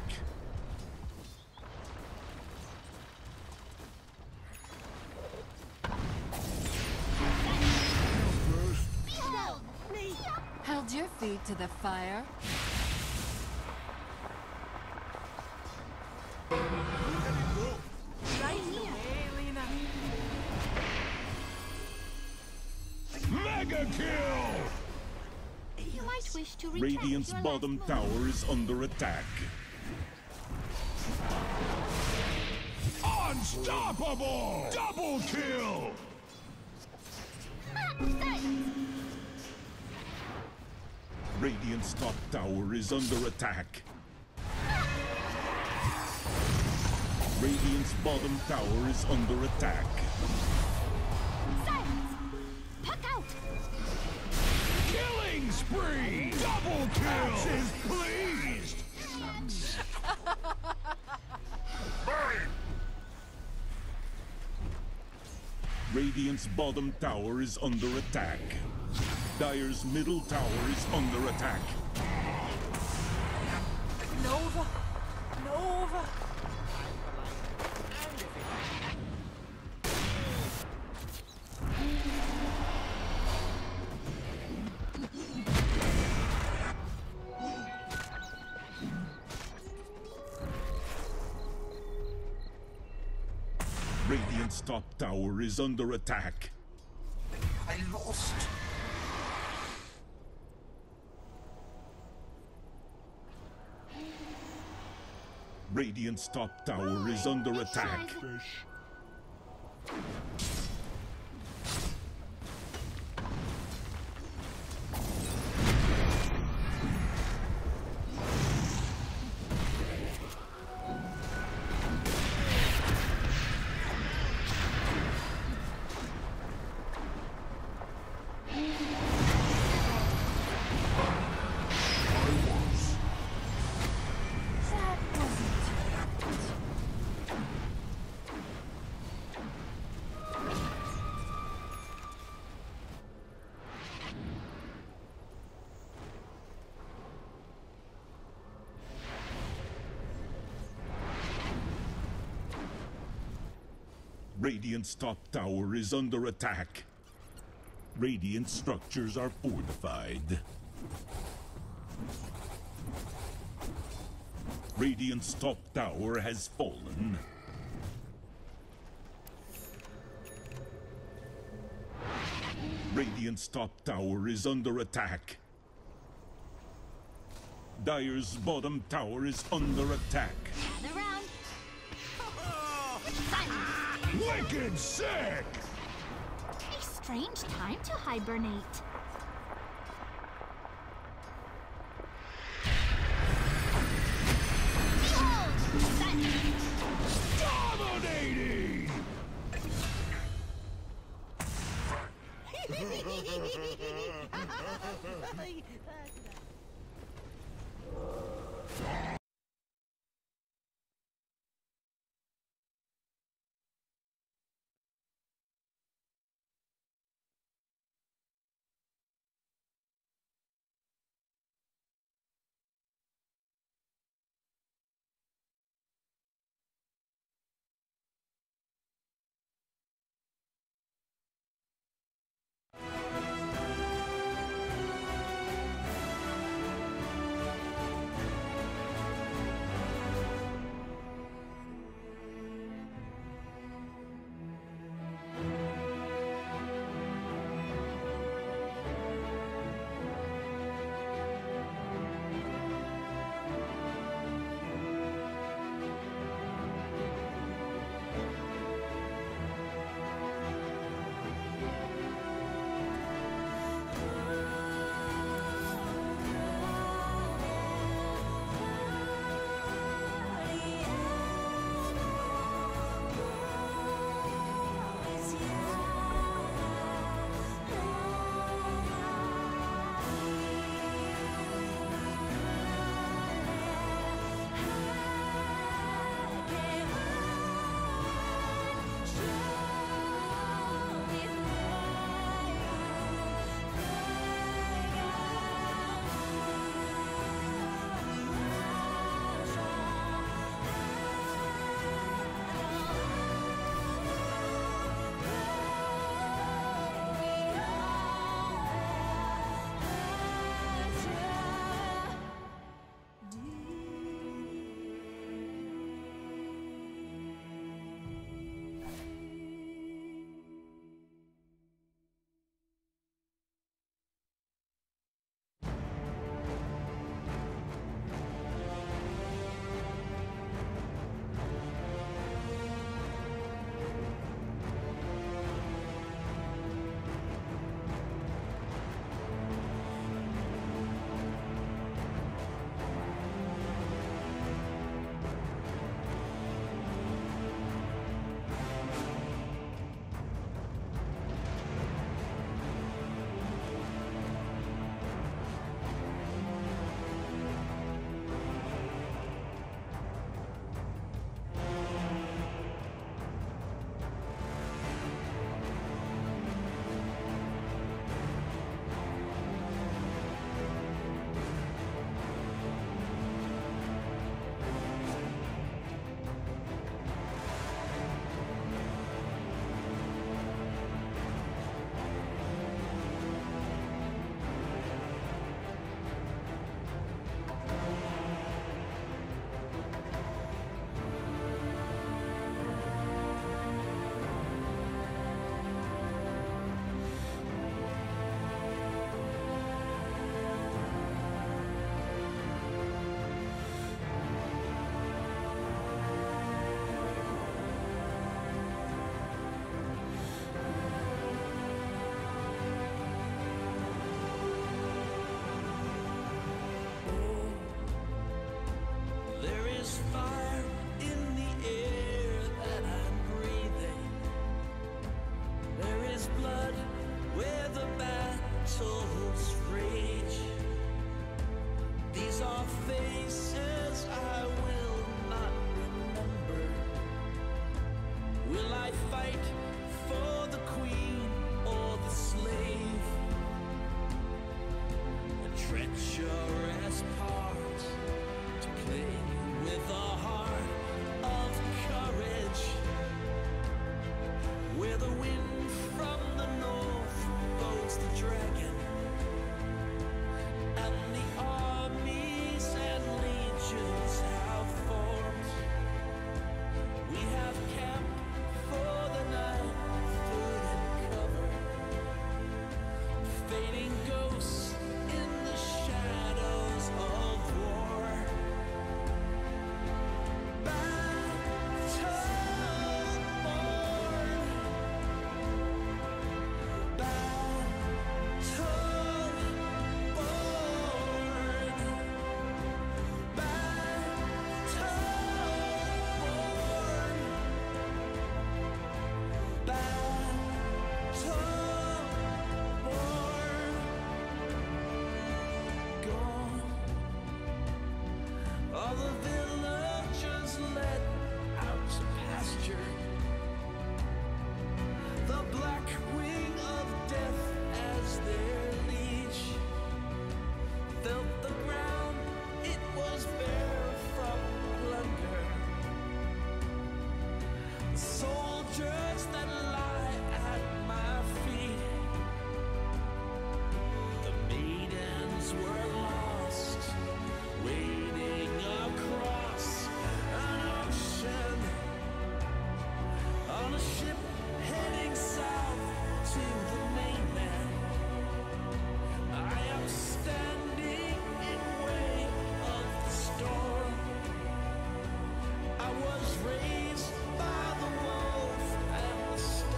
Held your feet to the fire. Mega kill! You might wish to retract Radiant's your bottom last tower is under attack. Unstoppable! Double kill! Radiant's top tower is under attack. Radiant's bottom tower is under attack. Silence! Puck out! Killing spree! Double kill! Axe is pleased! Radiant's bottom tower is under attack. Dire's middle tower is under attack. Nova! Nova! Radiant's top tower is under attack. I lost. Radiant's top tower is under attack. Radiant's top tower is under attack. Radiant structures are fortified. Radiant's top tower has fallen. Radiant's top tower is under attack. Dire's bottom tower is under attack. Gather round. Silence! Wicked sick! A strange time to hibernate. Behold! Silence! Dominating! I fight for the queen or the slave? A treacherous part to play with a heart of courage, where the wind from the north blows the dragon, and the armies and legions have formed. We have camped for the night, food and cover, fading ghosts in the shadows of war. All the villagers led out to pasture. The black wing of death as their leech felt the ground, it was bare from plunder. The soldiers that lie at my feet, the maidens were lost, waiting across an ocean on a ship heading south to the mainland. I am standing in way of the storm. I was raised by the wolf and the storm.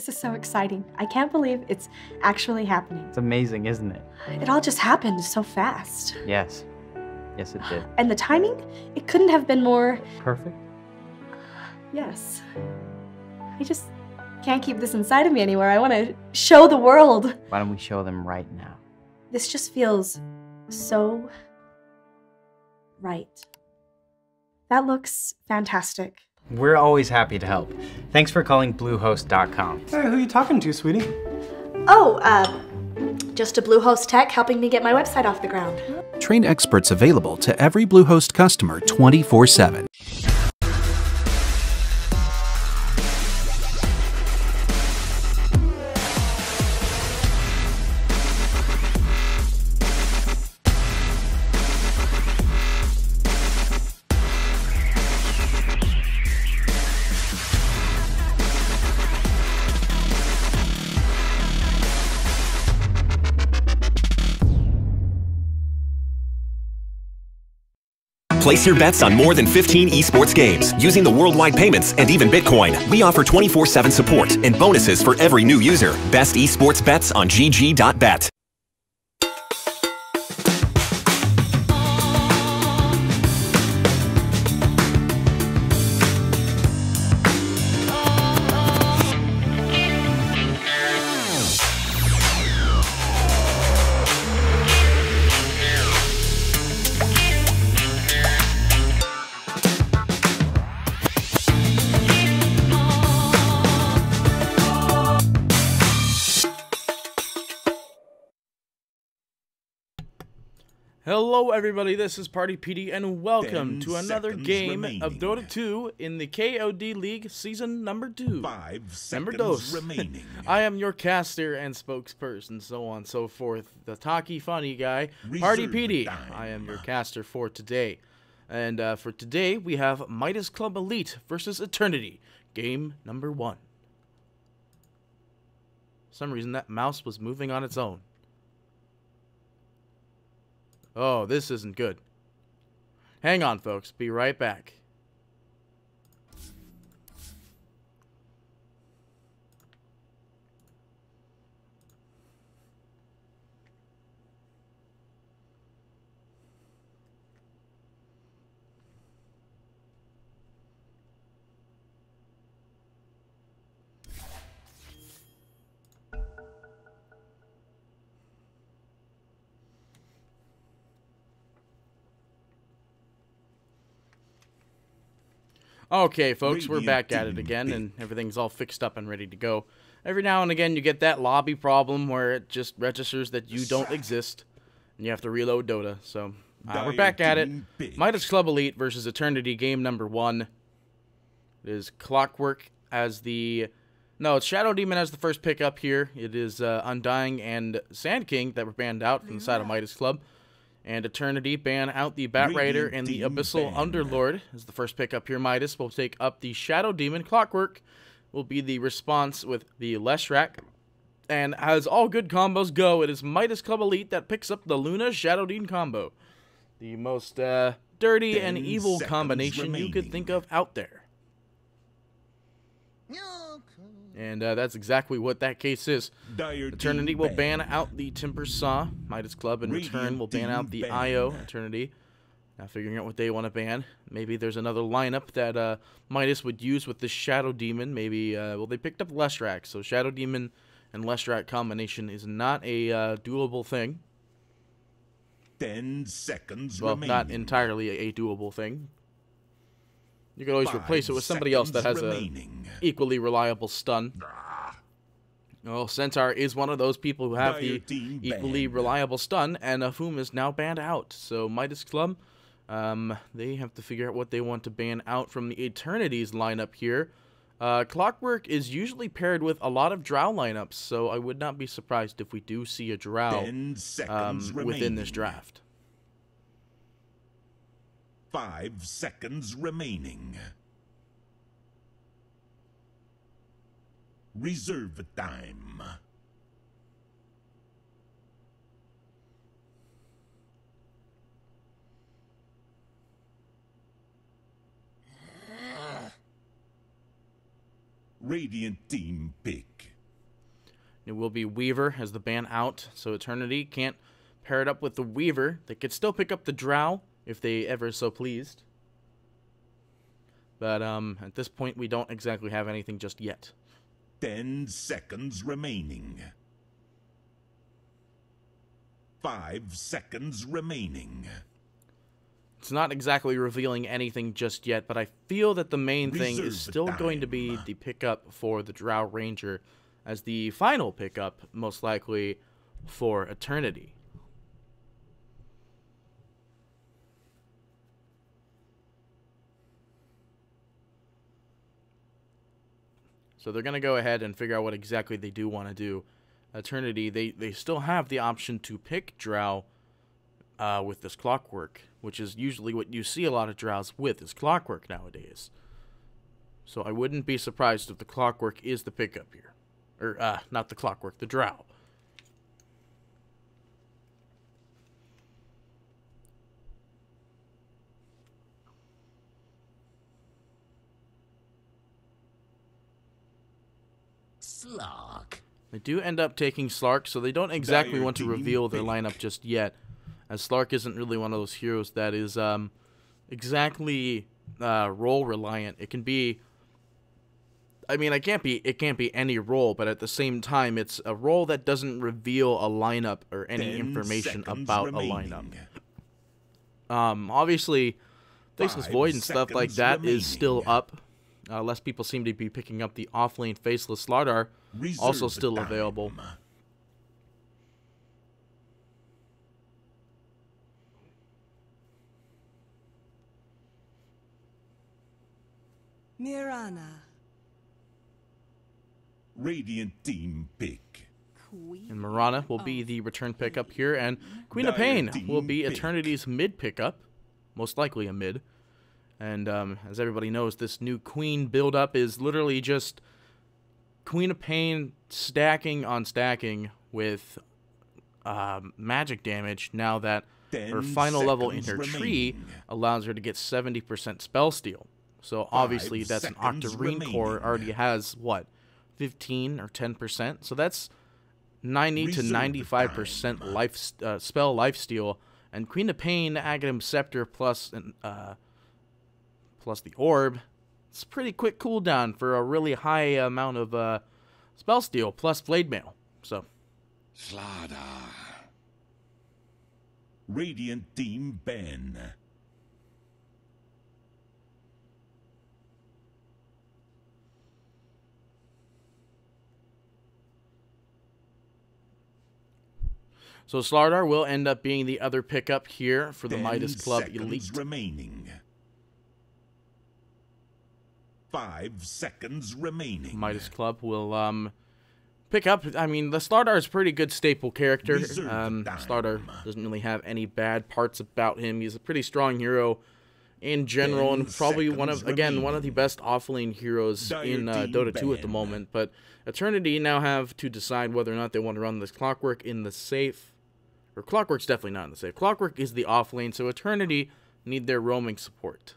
This is so exciting. I can't believe it's actually happening. It's amazing, isn't it? It all just happened so fast. Yes. Yes, it did. And the timing? It couldn't have been more... Perfect? Yes. I just can't keep this inside of me anymore. I want to show the world. Why don't we show them right now? This just feels so right. That looks fantastic. We're always happy to help. Thanks for calling Bluehost.com. Hey, who are you talking to, sweetie? Oh, just a Bluehost tech helping me get my website off the ground. Train experts available to every Bluehost customer 24/7. Place your bets on more than 15 esports games using the worldwide payments and even Bitcoin. We offer 24/7 support and bonuses for every new user. Best esports bets on gg.bet. Hello everybody, this is Party PD and welcome 10 to another seconds game remaining. of Dota 2 in the KOD League Season number 2. 5 Number seconds dos. remaining. I am your caster and spokesperson, so on and so forth. The talky funny guy, Party Reserve PD. time. I am your caster for today. And for today, we have Midas Club Elite versus Eternity, game number 1. For some reason, that mouse was moving on its own. Oh, this isn't good. Hang on, folks. Be right back. Okay, folks, we're back at it again, and everything's all fixed up and ready to go. Every now and again, you get that lobby problem where it just registers that you don't exist, and you have to reload Dota. So, we're back at it. Midas Club Elite versus Eternity, game number 1. It is Clockwork as the... No, it's Shadow Demon as the first pickup here. It is Undying and Sand King that were banned out from the side of Midas Club. And Eternity ban out the Bat Rider and the Abyssal Underlord as the first pick up here. Midas will take up the Shadow Demon. Clockwork will be the response with the Leshrac. And as all good combos go, it is Midas Club Elite that picks up the Luna Shadow Demon combo. The most dirty and evil combination you could think of out there. And that's exactly what that case is. Eternity will ban out the Timber Saw. Midas Club in return will ban out the IO. Eternity now figuring out what they want to ban. Maybe there's another lineup that Midas would use with the Shadow Demon. Maybe, well, they picked up Leshrac, so Shadow Demon and Leshrac combination is not a doable thing. 10 seconds well, remaining. Not entirely a doable thing. You can always replace it with somebody else that has an equally reliable stun. Well, Centaur is one of those people who have the equally reliable stun, and of whom is now banned out. So Midas Club, they have to figure out what they want to ban out from the Eternity's lineup here. Clockwork is usually paired with a lot of Drow lineups, so I would not be surprised if we do see a Drow within this draft. 5 seconds remaining. Reserve time. Radiant team pick. It will be Weaver as the ban out, so Eternity can't pair it up with the Weaver. They could still pick up the Drow if they ever so pleased. But at this point, we don't exactly have anything just yet. 10 seconds remaining. 5 seconds remaining. It's not exactly revealing anything just yet, but I feel that the main thing is still going to be the pickup for the Drow Ranger as the final pickup, most likely, for Eternity. So they're going to go ahead and figure out what exactly they do want to do. Eternity, they still have the option to pick Drow with this Clockwork, which is usually what you see a lot of Drows with, is Clockwork nowadays. So I wouldn't be surprised if the Clockwork is the pickup here. Or, not the Clockwork, the Drow. Slark. They do end up taking Slark, so they don't exactly want to reveal their lineup just yet, as Slark isn't really one of those heroes that is exactly role reliant. It can be, I mean, it can't be any role, but at the same time, it's a role that doesn't reveal a lineup or any information about a lineup. Obviously, Faceless Void and stuff like that is still up. Less people seem to be picking up the off-lane Faceless Slardar, also still available. Mirana. Radiant team pick. And Mirana will be the return pickup here, and Queen of Pain will be Eternity's mid pickup, most likely a mid. And as everybody knows, this new Queen build-up is literally just Queen of Pain stacking on stacking with magic damage, now that her final level in her tree allows her to get 70% spell steal. So obviously that's an Octarine core, already has, what, 15 or 10%? So that's 90 to 95% life spell lifesteal. And Queen of Pain, Aghanim Scepter plus the Orb, it's a pretty quick cooldown for a really high amount of spell steal plus Blade Mail. So Slardar. Radiant team Ben. So Slardar will end up being the other pickup here for the Midas Club Elite. Remaining. 5 seconds remaining. Midas Club will pick up. I mean, the Slardar is a pretty good staple character. Slardar doesn't really have any bad parts about him. He's a pretty strong hero in general, and probably one of the best offlane heroes in Dota 2 at the moment. But Eternity now have to decide whether or not they want to run this Clockwork in the safe. Or Clockwork's definitely not in the safe. Clockwork is the offlane, so Eternity need their roaming support.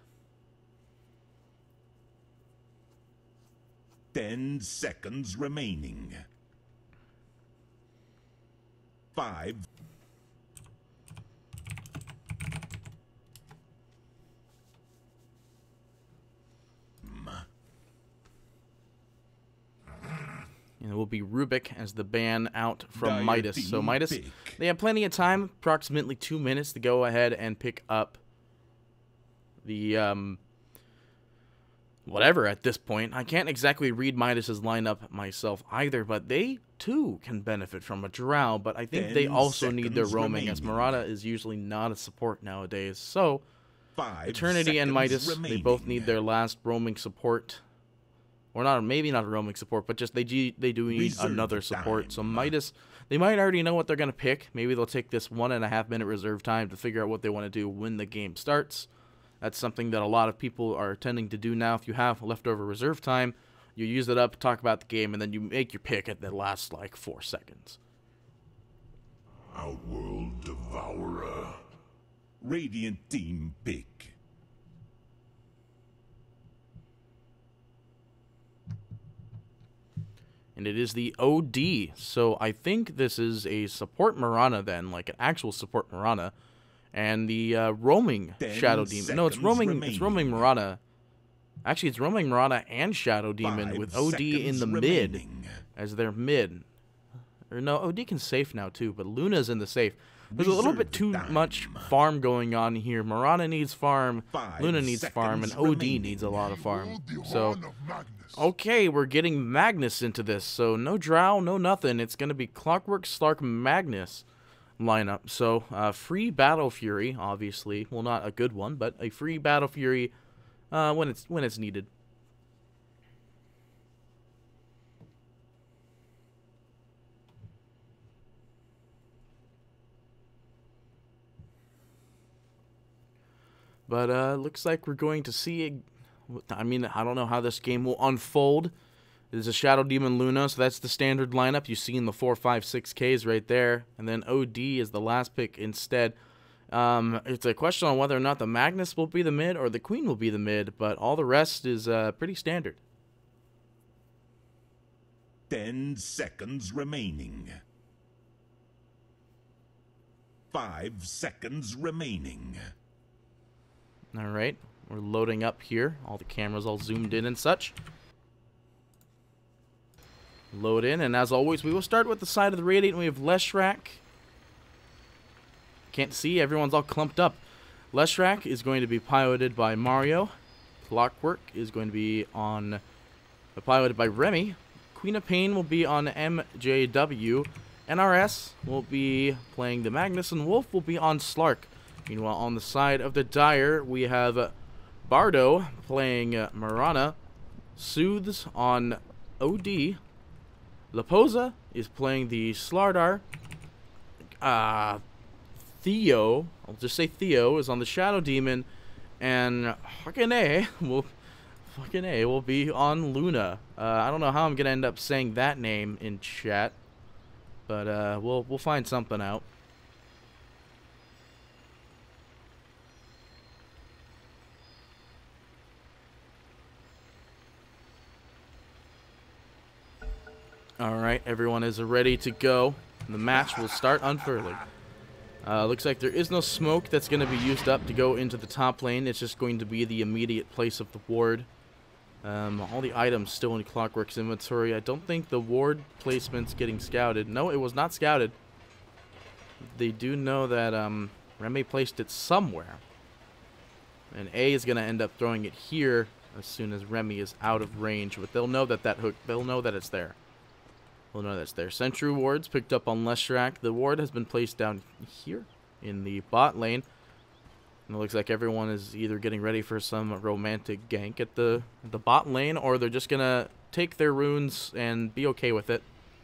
10 seconds remaining. 5. And it will be Rubik as the ban out from Midas. So Midas, they have plenty of time, approximately 2 minutes, to go ahead and pick up the whatever at this point. I can't exactly read Midas's lineup myself either, but they too can benefit from a Drow, but I think they also need their roaming, as Murata is usually not a support nowadays. So Eternity and Midas, they both need their last roaming support. Or not, maybe not a roaming support, but just they do need another support. So Midas, they might already know what they're going to pick. Maybe they'll take this 1.5 minute reserve time to figure out what they want to do when the game starts. That's something that a lot of people are tending to do now. If you have leftover reserve time, you use it up, talk about the game, and then you make your pick at the last, like, 4 seconds. Outworld Devourer. Radiant team pick. And it is the OD. So I think this is a support Mirana then, like an actual support Mirana. And the roaming Shadow Demon. No, it's roaming Mirana. Actually, it's roaming Mirana and Shadow Demon with OD in the mid as their mid. Or no, OD can safe now too, but Luna's in the safe. There's a little bit too much farm going on here. Mirana needs farm, Luna needs farm, and OD needs a lot of farm. So, okay, we're getting Magnus into this. So, no Drow, no nothing. It's going to be Clockwork, Slark, Magnus lineup. So, free Battle Fury, obviously. Well, not a good one, but a free Battle Fury when it's needed. But looks like we're going to see I mean, I don't know how this game will unfold. There's a Shadow Demon Luna, so that's the standard lineup. You see in the 4, 5, 6Ks right there. And then OD is the last pick instead. It's a question on whether or not the Magnus will be the mid or the Queen will be the mid, but all the rest is pretty standard. 10 seconds remaining. 5 seconds remaining. All right, we're loading up here. All the cameras all zoomed in and such. Load in, and as always, we will start with the side of the Radiant, and we have Leshrac. Can't see, everyone's all clumped up. Leshrac is going to be piloted by Mario. Clockwork is going to be piloted by Remy. Queen of Pain will be on MJW. NRS will be playing the Magnus, and Wolf will be on Slark. Meanwhile, on the side of the Dire, we have Bardo playing Mirana. Soothes on OD. Laposa is playing the Slardar. Theo, I'll just say Theo, is on the Shadow Demon. And fucking A will be on Luna. I don't know how I'm going to end up saying that name in chat. But we'll find something out. Alright, everyone is ready to go. The match will start unfurling. Looks like there is no smoke that's going to be used up to go into the top lane. It's just going to be the immediate place of the ward. All the items still in Clockwork's inventory. I don't think the ward placement's getting scouted. No, it was not scouted. They do know that Remy placed it somewhere. And A is going to end up throwing it here as soon as Remy is out of range. But they'll know that they'll know that it's there. Well, no, that's there. Sentry wards picked up on Leshrac. The ward has been placed down here in the bot lane. And it looks like everyone is either getting ready for some romantic gank at the bot lane, or they're just going to take their runes and be okay with it.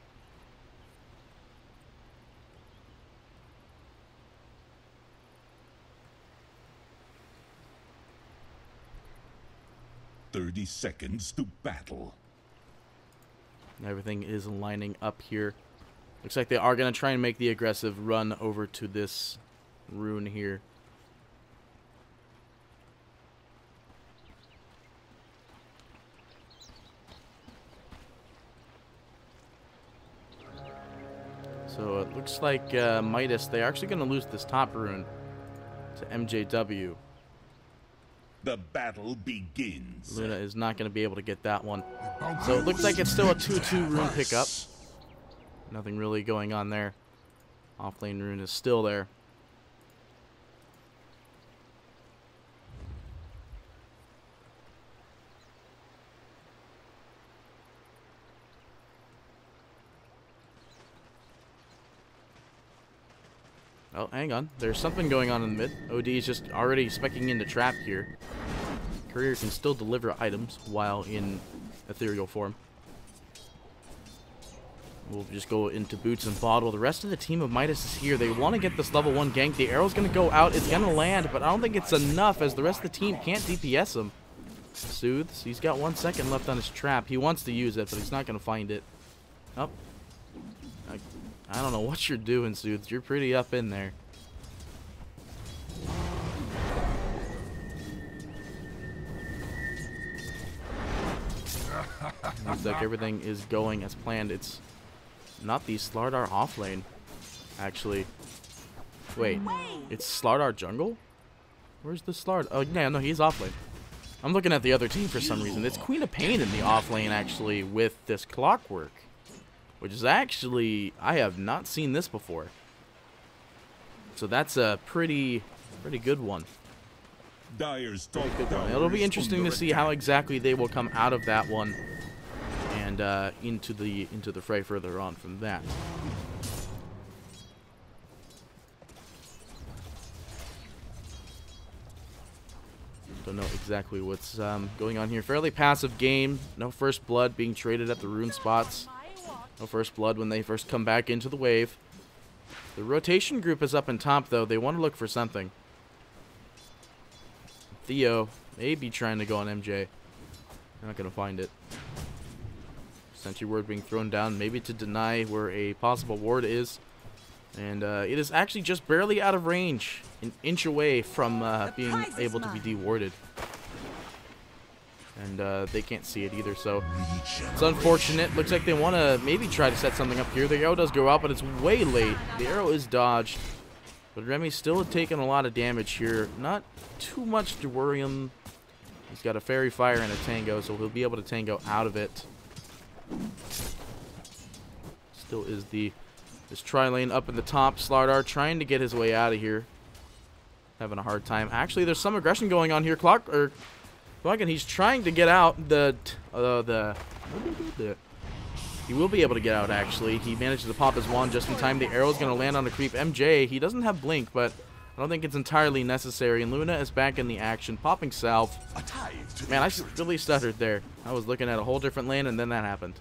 "30 seconds to battle." Everything is lining up here. Looks like they are going to try and make the aggressive run over to this rune here. So it looks like Midas, they're actually going to lose this top rune to MJW. The battle begins. Luna is not going to be able to get that one. So it looks like it's still a 2-2 rune pickup. Nothing really going on there. Offlane rune is still there. Oh, hang on. There's something going on in the mid. OD is just already speccing into trap here. Courier can still deliver items while in ethereal form. We'll just go into boots and bottle. The rest of the team of Midas is here. They want to get this level 1 gank. The arrow's going to go out. It's going to land, but I don't think it's enough as the rest of the team can't DPS him. Soothes. He's got 1 second left on his trap. He wants to use it, but he's not going to find it. Oh. I don't know what you're doing, Soothes. You're pretty up in there. Looks like everything is going as planned. It's not the Slardar off lane, actually. Wait, it's Slardar jungle? Where's the Slard? Oh, yeah, no, he's off lane. I'm looking at the other team for some reason. It's Queen of Pain in the off lane, actually, with this Clockwork. Which is actually, I have not seen this before. So that's a pretty good one. Dyer's It'll be interesting to see how exactly they will come out of that one and into the fray further on from that. Don't know exactly what's going on here. Fairly passive game. No first blood being traded at the rune spots. No first blood when they first come back into the wave. The rotation group is up in top, though. They want to look for something. Theo may be trying to go on MJ. They're not going to find it. Sentry ward being thrown down, maybe to deny where a possible ward is. And it is actually just barely out of range. An inch away from being able to be de-warded. And they can't see it either, so it's unfortunate. Looks like they want to maybe try to set something up here. The arrow does go out, but it's way late. The arrow is dodged. But Remy's still taking a lot of damage here. Not too much to worry him. He's got a Fairy Fire and a Tango, so he'll be able to Tango out of it. Still is this tri-lane up in the top. Slardar trying to get his way out of here. Having a hard time. Actually, there's some aggression going on here. Clocken, he's trying to get out. He will be able to get out, actually. He manages to pop his wand just in time. The arrow's going to land on the creep. MJ, he doesn't have blink, but I don't think it's entirely necessary. And Luna is back in the action, popping salve. Man, I really stuttered there. I was looking at a whole different lane, and then that happened.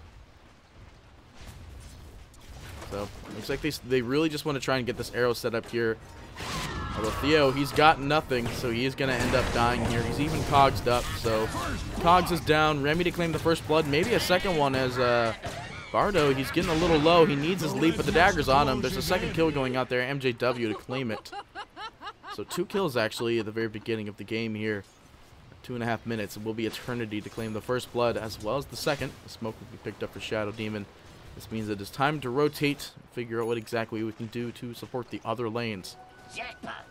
So, looks like they really just want to try and get this arrow set up here. Although Theo, he's got nothing, so he is going to end up dying here. He's even cogsed up, so Cogs is down. Remy to claim the first blood, maybe a second one as Bardo, he's getting a little low. He needs his leap, but the dagger's on him. There's a second kill going out there, MJW to claim it. So 2 kills actually at the very beginning of the game here. 2.5 minutes. It will be eternity to claim the first blood as well as the second. The smoke will be picked up for Shadow Demon. This means it is time to rotate, figure out what exactly we can do to support the other lanes. Jackpot.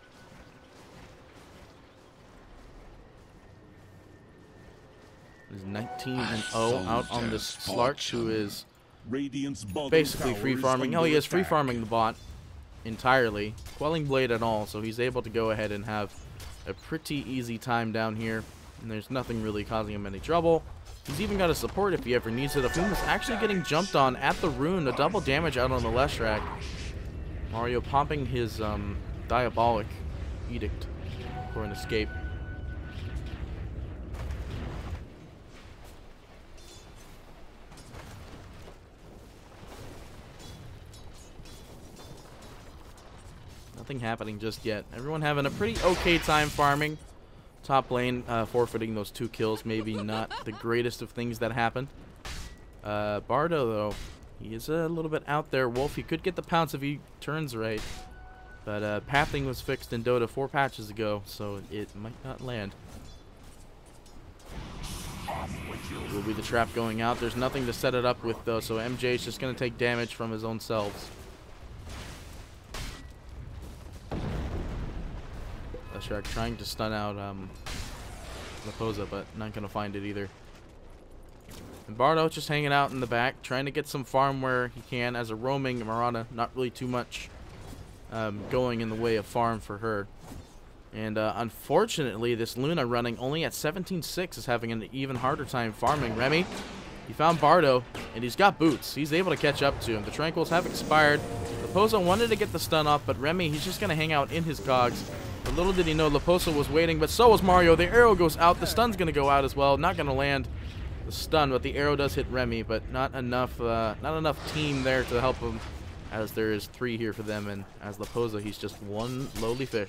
Is 19-0 out on this Slark, who is basically free farming. Hell, he is free farming the bot entirely, quelling blade at all, so he's able to go ahead and have a pretty easy time down here, and there's nothing really causing him any trouble. He's even got a support if he ever needs it. Afum is actually getting jumped on at the rune, the double damage out on the Leshrac. Mario popping his Diabolic Edict for an escape. Nothing happening just yet. Everyone having a pretty okay time farming. Top lane forfeiting those 2 kills. Maybe not the greatest of things that happened. Bardo, though, he is a little bit out there. Wolf, he could get the pounce if he turns right. But pathing was fixed in Dota 4 patches ago, so it might not land. Will be the trap going out. There's nothing to set it up with, though, so MJ is just going to take damage from his own selves. Leshrac trying to stun out Laposa, but not going to find it either. And Bardo just hanging out in the back, trying to get some farm where he can as a roaming Marana. Not really too much going in the way of farm for her. And unfortunately, this Luna running only at 17-6 is having an even harder time farming. Remy, he found Bardo, and he's got boots. He's able to catch up to him. The Tranquils have expired. Laposa wanted to get the stun off, but Remy, he's just going to hang out in his cogs. But little did he know Laposa was waiting, but so was Mario. The arrow goes out. The stun's going to go out as well. Not going to land the stun, but the arrow does hit Remy, but not enough team there to help him, as there is 3 here for them, and as Laposa, he's just one lowly fish.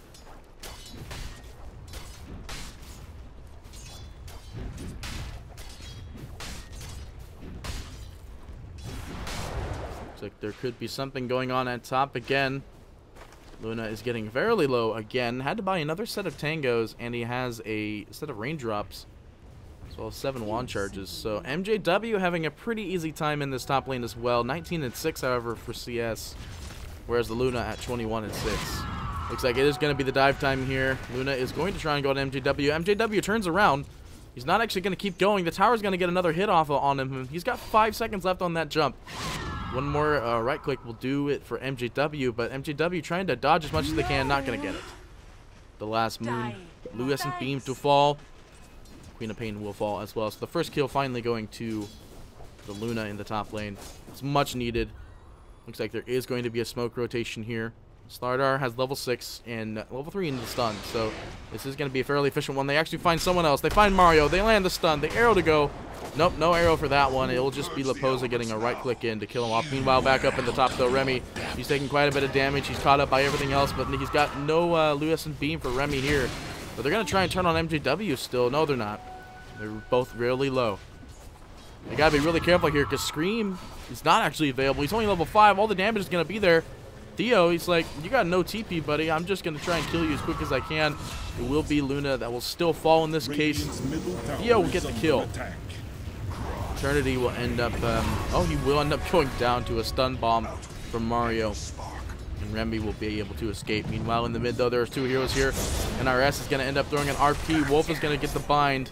Looks like there could be something going on at top again. Luna is getting very low again. Had to buy another set of tangos, and he has a set of raindrops. as well as 7 wand charges. So MJW having a pretty easy time in this top lane as well. 19-6, however, for CS, whereas the Luna at 21-6. Looks like it is going to be the dive time here. Luna is going to try and go to MJW. MJW turns around. He's not actually going to keep going. The tower's going to get another hit off on him. He's got 5 seconds left on that jump. One more right click will do it for MJW, but MJW trying to dodge as much as they can, not going to get it. The last moon, luminescent beam to fall. Queen of Pain will fall as well. So the first kill finally going to the Luna in the top lane. It's much needed. Looks like there is going to be a smoke rotation here. Slardar has level 6 and level 3 in the stun, so this is going to be a fairly efficient one. They actually find someone else. They find Mario. They land the stun. The arrow to go. Nope, no arrow for that one. It will just be Leposa getting a right click in to kill him off. Meanwhile, back up in the top though, Remy. He's taking quite a bit of damage. He's caught up by everything else, but he's got no luminescent beam for Remy here. But they're going to try and turn on MJW still. No, they're not. They're both really low. They got to be really careful here because Scream is not actually available. He's only level 5. All the damage is going to be there. Theo, he's like, you got no TP, buddy. I'm just going to try and kill you as quick as I can. It will be Luna that will still fall in this case. Theo will get the kill. Eternity will end up, he will end up going down to a stun bomb from Mario. And Remy will be able to escape. Meanwhile, in the mid, though, there's 2 heroes here. NRS is going to end up throwing an RP. Wolf is going to get the bind.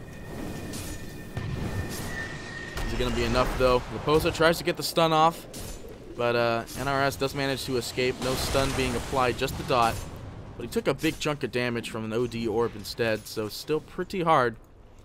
Is it going to be enough, though? Leposa tries to get the stun off. But NRS does manage to escape. No stun being applied, just the dot. But he took a big chunk of damage from an OD orb instead, so still pretty hard.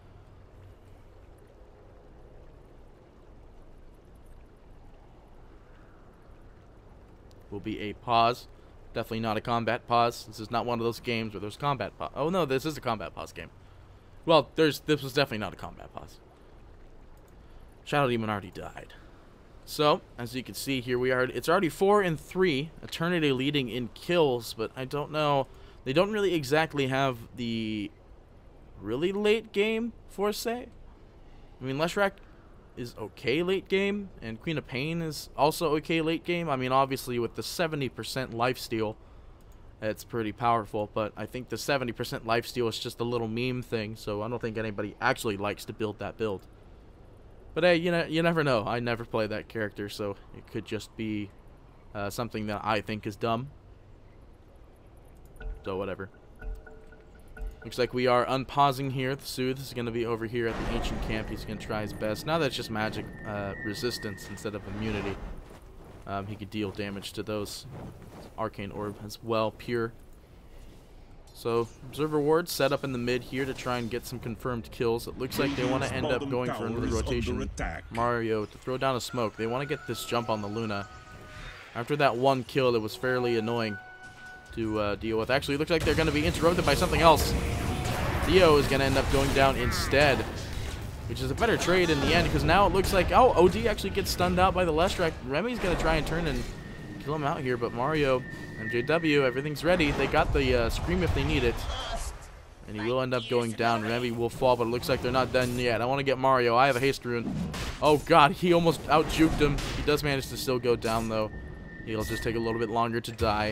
Will be a pause. Definitely not a combat pause. This is not one of those games where there's combat pause. Oh no, this is a combat pause game. Well, this was definitely not a combat pause. Shadow Demon already died. So, as you can see here, it's already 4-3. Eternity leading in kills, but I don't know. They don't really exactly have the really late game foresight. I mean, Leshrac is okay late game, and Queen of Pain is also okay late game. I mean, obviously, with the 70% lifesteal, it's pretty powerful, but I think the 70% lifesteal is just a little meme thing, so I don't think anybody actually likes to build that build. But hey, you never know. I never play that character, so it could just be something that I think is dumb. So whatever. Looks like we are unpausing here. The Soothe is going to be over here at the Ancient Camp. He's going to try his best. Now that it's just magic resistance instead of immunity, he could deal damage to those. Arcane Orb as well, pure. So, Observer Ward set up in the mid here to try and get some confirmed kills. It looks like they want to end up going for another rotation. Mario to throw down a smoke. They want to get this jump on the Luna. After that one kill, it was fairly annoying to deal with. Actually, it looks like they're going to be interrupted by something else. Theo is going to end up going down instead, which is a better trade in the end because now it looks like, oh, OD actually gets stunned out by the Leshrac. Remy's going to try and turn and kill him out here, but Mario, MJW, everything's ready. They got the Scream if they need it. And he will end up going down. Remy will fall, but it looks like they're not done yet. I want to get Mario. I have a haste rune. Oh, God, he almost out-juked him. He does manage to still go down, though. He'll just take a little bit longer to die.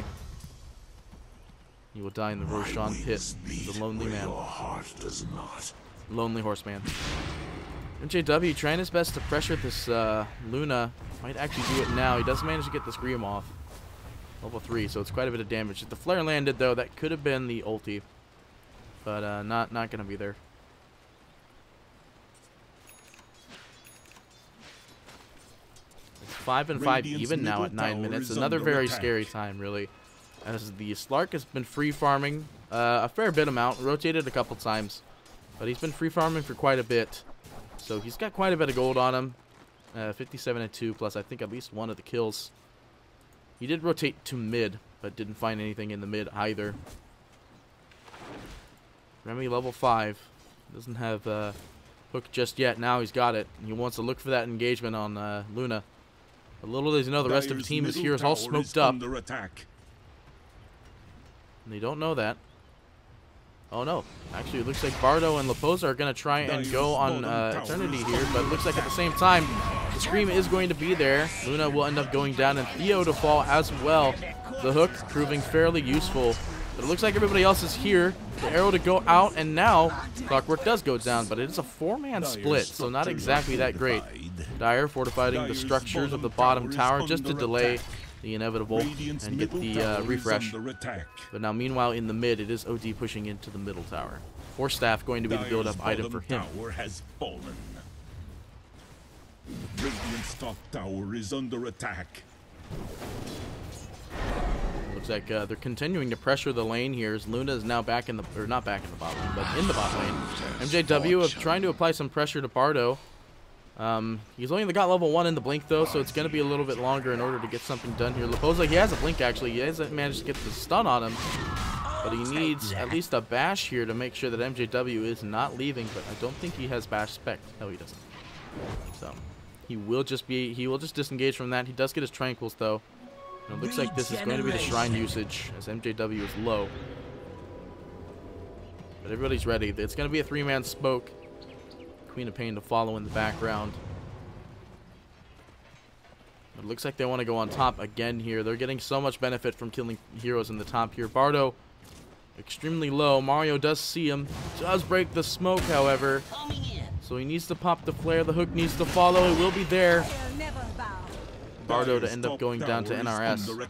He will die in the Roshan pit. The lonely man. Lonely horseman. MJW trying his best to pressure this Luna. Might actually do it now. He does manage to get the Scream off. Level 3, so it's quite a bit of damage. If the flare landed, though, that could have been the ulti. But not going to be there. It's 5-5 even now at 9 minutes. Another very scary time, really. As the Slark has been free farming a fair bit amount. Rotated a couple times. But he's been free farming for quite a bit. So he's got quite a bit of gold on him. 57-2 plus I think at least one of the kills. He did rotate to mid, but didn't find anything in the mid either. Remy level 5. Doesn't have hook just yet. Now he's got it. He wants to look for that engagement on Luna. But little does he know the rest of the team is here. Is all smoked up. And they don't know that. Oh no. Actually, it looks like Bardo and Leposa are going to try and go on Eternity here. But it looks like at the same time, the Scream is going to be there. Luna will end up going down and Theo to fall as well. The hook proving fairly useful But it looks like everybody else is here. The arrow to go out, and now Clockwork does go down, but it is a 4-man split, so not exactly that great. Dire fortifying the structures of the bottom tower just to delay the inevitable and get the refresh. But now, meanwhile, in the mid, it is OD pushing into the middle tower. Force Staff going to be the build-up item for him. Has fallen. Radiant's top tower is under attack. Looks like they're continuing to pressure the lane here as Luna is now back in the, or not back in the bot lane, but in the bot lane. MJW of trying to apply some pressure to Bardo. He's only got level 1 in the blink though, so it's going to be a little bit longer in order to get something done here. Lepoza, he has a blink actually. He hasn't managed to get the stun on him, but he needs at least a bash here to make sure that MJW is not leaving, but I don't think he has bash spec. No, he doesn't. So he will just disengage from that. He does get his tranquils though. And it looks like this is going to be the shrine usage as MJW is low. But everybody's ready. It's going to be a 3-man smoke. Queen of Pain to follow in the background. It looks like they want to go on top again here. They're getting so much benefit from killing heroes in the top here. Bardo, extremely low. Mario does see him. Does break the smoke, however. So he needs to pop the flare. The hook needs to follow. It will be there. Bardo to end up going down to NRS.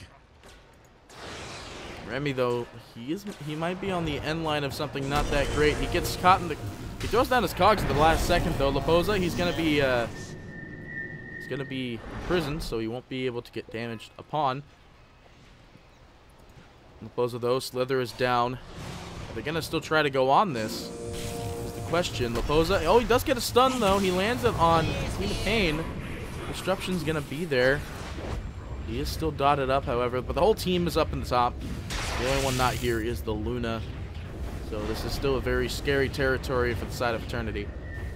Remy though, he might be on the end line of something not that great. He gets caught in the, he throws down his cogs at the last second though. Lepoza, he's gonna be imprisoned, so he won't be able to get damaged upon. Lepoza though, Slither is down. Are they gonna still try to go on this? Is the question. Lepoza, oh, he does get a stun though. He lands it on Queen of Pain. Disruption's gonna be there. He is still dotted up, however, but the whole team is up in the top. The only one not here is the Luna. So this is still a very scary territory for the side of Eternity.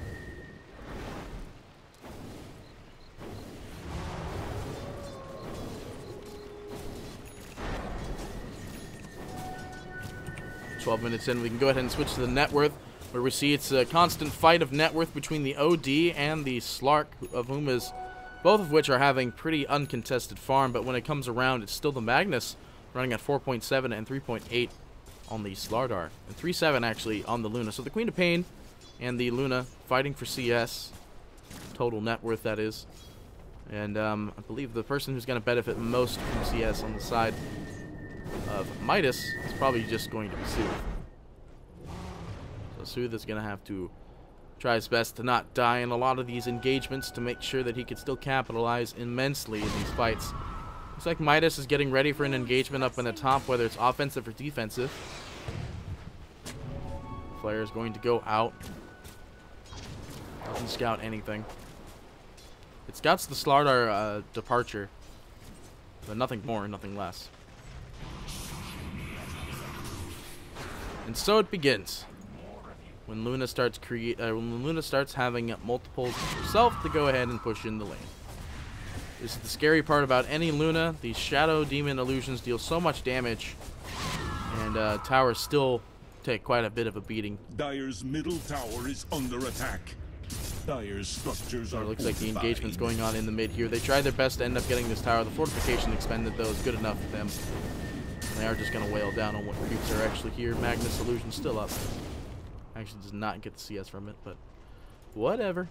"12 minutes in, we can go ahead and switch to the net worth, where we see it's a constant fight of net worth between the OD and the Slark, of whom is both of which are having pretty uncontested farm, but when it comes around, it's still the Magnus running at 4.7 and 3.8 on the Slardar, and 3.7 actually on the Luna. So the Queen of Pain and the Luna fighting for CS, total net worth that is. And I believe the person who's going to benefit most from CS on the side of Midas is probably just going to be Sooth. So Sooth is going to have to try his best to not die in a lot of these engagements to make sure that he can still capitalize immensely in these fights. Looks like Midas is getting ready for an engagement up in the top, whether it's offensive or defensive. Flare is going to go out. Doesn't scout anything. It scouts the Slardar departure, but nothing more, nothing less. And so it begins. When Luna starts having multiples of herself to go ahead and push in the lane. This is the scary part about any Luna. These Shadow Demon illusions deal so much damage, and towers still take quite a bit of a beating. Dire's middle tower is under attack. Dire's structures are. It looks like the engagement's going on in the mid here. They tried their best to end up getting this tower. The fortification expended though is good enough for them. And they are just going to wail down on what creeps are actually here. Magnus illusion still up. Actually does not get the CS from it, but whatever.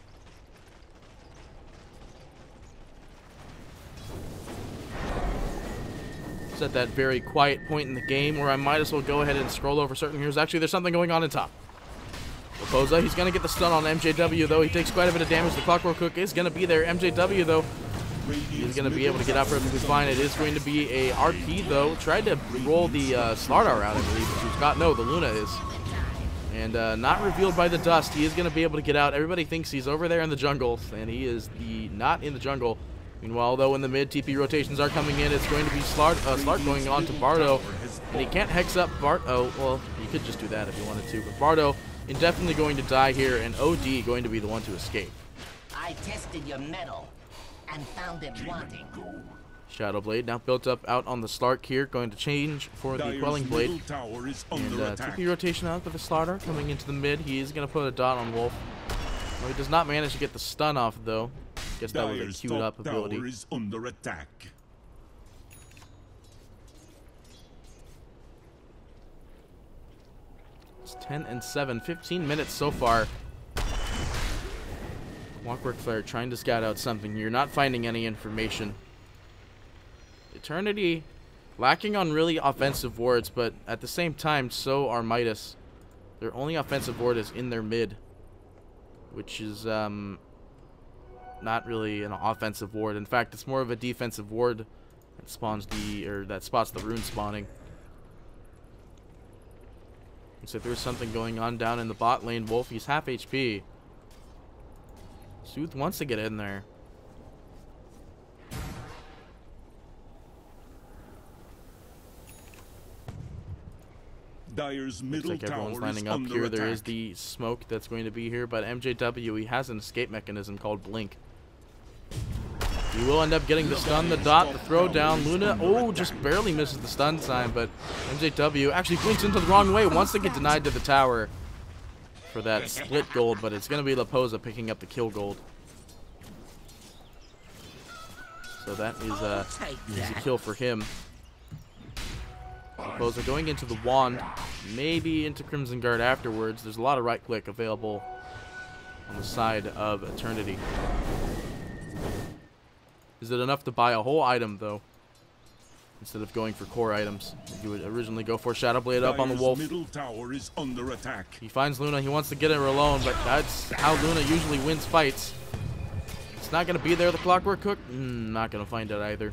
It's at that very quiet point in the game where I might as well go ahead and scroll over certain heroes. Actually, there's something going on in top. Lepoza, he's going to get the stun on MJW, though. He takes quite a bit of damage. The Clockwork Hook is going to be there. MJW, though, he's going to be able to get out perfectly fine. It is going to be a RP, though. Tried to roll the Slardar out, I believe. Who's got, no, the Luna is. And not revealed by the dust. He is going to be able to get out. Everybody thinks he's over there in the jungle, and he is not in the jungle. Meanwhile, though, in the mid, TP rotations are coming in. It's going to be Slark going on to Bardo. And he can't hex up Bart. Oh, well, he could just do that if he wanted to. But Bardo indefinitely going to die here, and OD going to be the one to escape. I tested your metal and found it wanting. Shadow Blade now built up out on the Slark here, going to change for the Quelling Blade. And TP rotation out with the Slardar coming into the mid. He is going to put a dot on Wolf. Well, he does not manage to get the stun off, though. Guess that was a queued up ability. Is under attack. It's 10 and 7. 15 minutes so far. Clockwork Flare trying to scout out something here. Not finding any information. Eternity lacking on really offensive wards, but at the same time, so are Midas. Their only offensive ward is in their mid, which is not really an offensive ward. In fact, it's more of a defensive ward that spawns that spots the rune spawning. Looks like there's something going on down in the bot lane. Wolf, he's half HP. Sooth wants to get in there. Dire's middle Looks like everyone's tower lining is up under here. attack. There is the smoke that's going to be here, but MJW, he has an escape mechanism called Blink. He will end up getting the stun, the dot, the throw down. Luna, oh, just barely misses the stun time, but MJW actually blinks into the wrong way. Wants to get denied to the tower for that split gold, but it's going to be Laposa picking up the kill gold. So that is a kill for him. Laposa going into the wand, maybe into Crimson Guard afterwards. There's a lot of right click available on the side of Eternity. Is it enough to buy a whole item, though? Instead of going for core items, you would originally go for Shadow Blade up on the Wolf. Middle tower is under attack. He finds Luna. He wants to get her alone, but that's how Luna usually wins fights. It's not going to be there, the Clockwork Cook. Not going to find it either.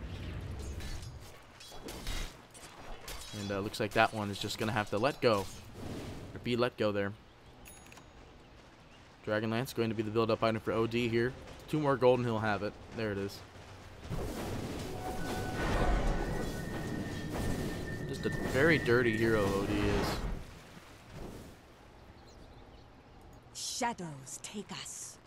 And looks like that one is just going to have to let go. Or be let go there. Dragonlance going to be the build-up item for OD here. 2 more gold and he'll have it. There it is. Just a very dirty hero, OD is. Shadows take us.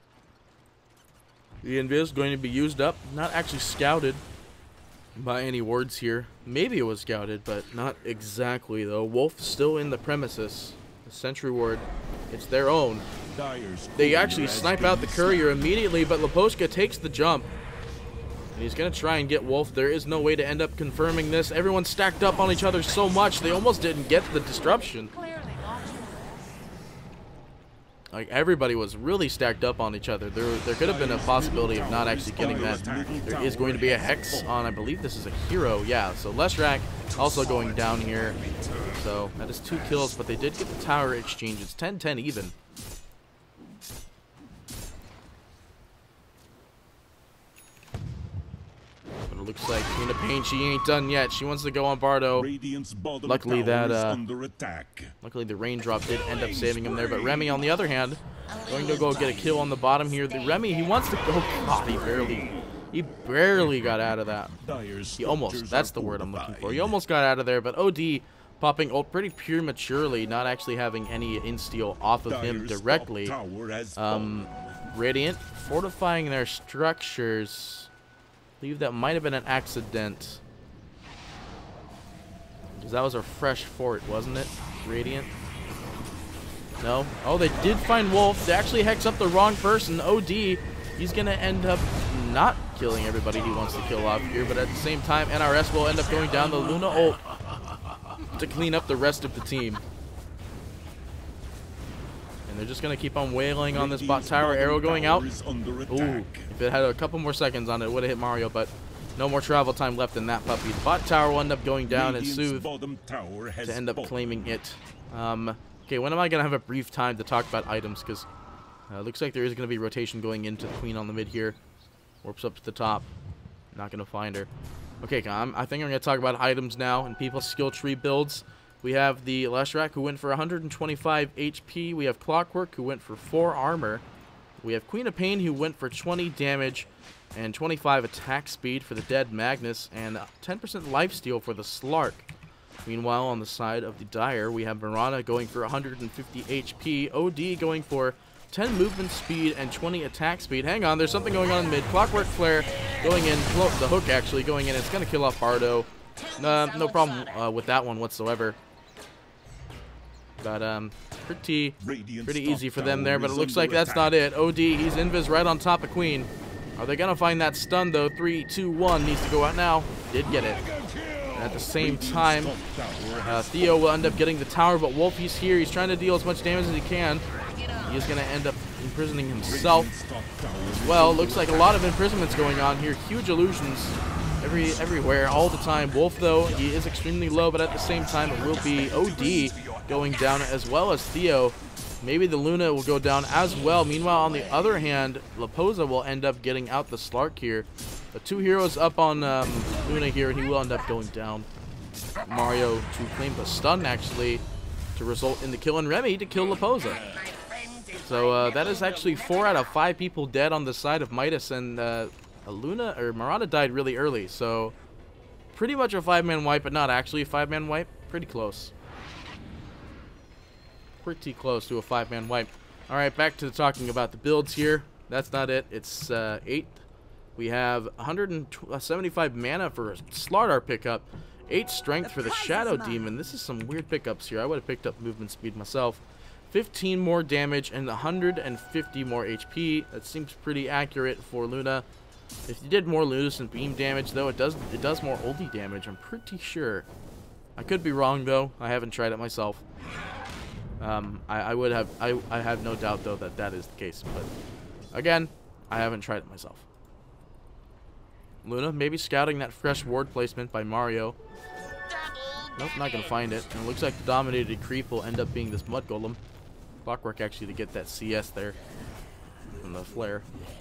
The Invis is going to be used up. Not actually scouted by any wards here. Maybe it was scouted, but not exactly, though. Wolf still in the premises. The Sentry Ward, it's their own. They actually snipe out the courier immediately, but Laposka takes the jump. And he's going to try and get Wolf. There is no way to end up confirming this. Everyone's stacked up on each other so much, they almost didn't get the disruption. Like, everybody was really stacked up on each other. There could have been a possibility of not actually getting that. There is going to be a Hex on, I believe this is a hero. Yeah, so Leshrac also going down here. So that is 2 kills, but they did get the tower exchange. It's 10-10 even. But it looks like Queen of Pain, she ain't done yet. She wants to go on Bardo. Luckily luckily the raindrop did end up saving him there. But Remy, on the other hand, going to go get a kill on the bottom here. The Remy, he wants to go. God, he barely got out of that. He almost, that's the word I'm looking for. He almost got out of there, but OD popping ult pretty prematurely, not actually having any insteal off of him directly. Radiant fortifying their structures. I believe that might have been an accident. Because that was a fresh fort, wasn't it? Radiant? No? Oh, they did find Wolf. They actually hex up the wrong person. OD, he's going to end up not killing everybody he wants to kill off here. But at the same time, NRS will end up going down the Luna ult to clean up the rest of the team. And they're just going to keep on wailing on this bot tower. Arrow going out. Ooh, if it had a couple more seconds on it, it would have hit Mario, but no more travel time left in that puppy. The bot tower will end up going down and Sooth to end up claiming it. Okay, when am I going to have a brief time to talk about items? Because looks like there is going to be rotation going into the Queen on the mid here. Warps up to the top. Not going to find her. Okay, I think I'm going to talk about items now and people's skill tree builds. We have the Leshrac, who went for 125 HP. We have Clockwork, who went for 4 armor. We have Queen of Pain, who went for 20 damage and 25 attack speed for the Dead Magnus, and 10% lifesteal for the Slark. Meanwhile, on the side of the Dire, we have Mirana going for 150 HP, OD going for 10 movement speed and 20 attack speed. Hang on, there's something going on in mid. Clockwork Flare going in, the hook actually going in. It's going to kill off Bardo. No problem with that one whatsoever. But pretty easy for them there, but it looks like that's not it. OD, he's invis right on top of Queen. Are they going to find that stun, though? 3, 2, 1 needs to go out now. Did get it. And at the same time, Theo will end up getting the tower, but Wolf, he's here. He's trying to deal as much damage as he can. He is going to end up imprisoning himself as well. Looks like a lot of imprisonments going on here. Huge illusions everywhere, all the time. Wolf, though, he is extremely low, but at the same time, it will be OD going down as well as Theo. Maybe the Luna will go down as well. Meanwhile, on the other hand, Laposa will end up getting out the Slark here. The two heroes up on Luna here, and he will end up going down. Mario to claim the stun, actually, to result in the kill, and Remy to kill Laposa. So that is actually 4 out of 5 people dead on the side of Midas, and Luna or Marana died really early. So pretty much a 5-man wipe, but not actually a 5-man wipe. Pretty close. Pretty close to a 5-man wipe. All right, back to talking about the builds here. That's not it. It's 8. We have 175 mana for a Slardar pickup, 8 strength for the Shadow Demon. This is some weird pickups here. I would have picked up movement speed myself. 15 more damage and 150 more HP. That seems pretty accurate for Luna. If you did more Lucidant Beam damage, though, it does more ulti damage, I'm pretty sure. I could be wrong, though. I haven't tried it myself. I have no doubt, though, that that is the case. But again, I haven't tried it myself. Luna maybe scouting that fresh ward placement by Mario. Nope, not gonna find it. And it looks like the dominated creep will end up being this Mud Golem. Clockwork actually to get that CS there from the flare.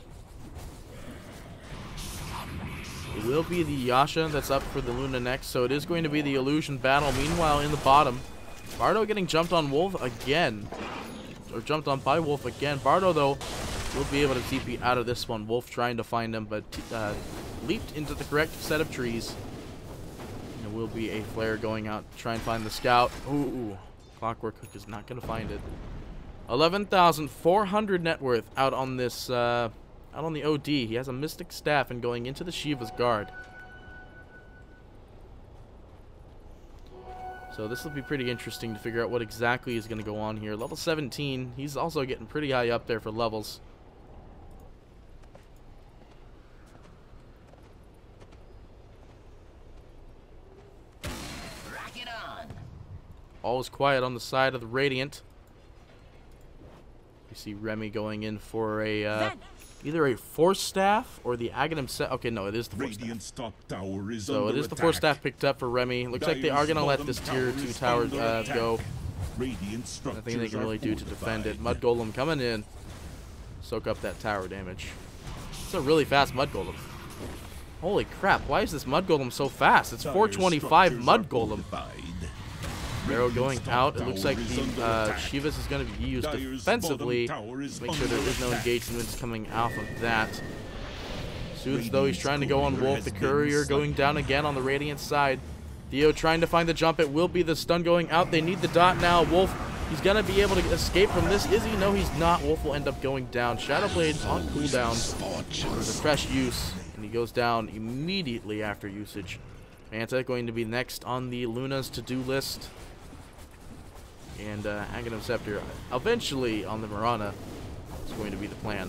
It will be the Yasha that's up for the Luna next, so it is going to be the Illusion battle. Meanwhile, in the bottom, Bardo getting jumped on Wolf again. Or jumped on by Wolf again. Bardo, though, will be able to TP out of this one. Wolf trying to find him, but leaped into the correct set of trees. And there will be a flare going out to try and find the scout. Ooh. Clockwork Hook is not going to find it. 11,400 net worth out on this, out on the OD. He has a Mystic Staff and going into the Shiva's Guard. So this will be pretty interesting to figure out what exactly is going to go on here. Level 17. He's also getting pretty high up there for levels. Rock it on. All is quiet on the side of the Radiant. You see Remy going in for a either a Force Staff or the Aghanim set. Okay, no, it is the Force Staff. So it is the Force Staff picked up for Remy. Looks like they are going to let this tier 2 tower go. Nothing they can really do to defend it. Mud Golem coming in. Soak up that tower damage. It's a really fast Mud Golem. Holy crap, why is this Mud Golem so fast? It's 425 Mud Golem. Arrow going out. It looks like the Shivas is going to be used defensively. Make sure there is no engagements coming off of that. Soothes, though, he's trying to go on Wolf. The Courier going down again on the Radiant side. Theo trying to find the jump. It will be the stun going out. They need the dot now. Wolf, he's going to be able to escape from this. Is he? No, he's not. Wolf will end up going down. Shadowblade on cooldown for the fresh use. And he goes down immediately after usage. Manta going to be next on the Luna's to-do list. And Aghanim Scepter eventually on the Marana is going to be the plan.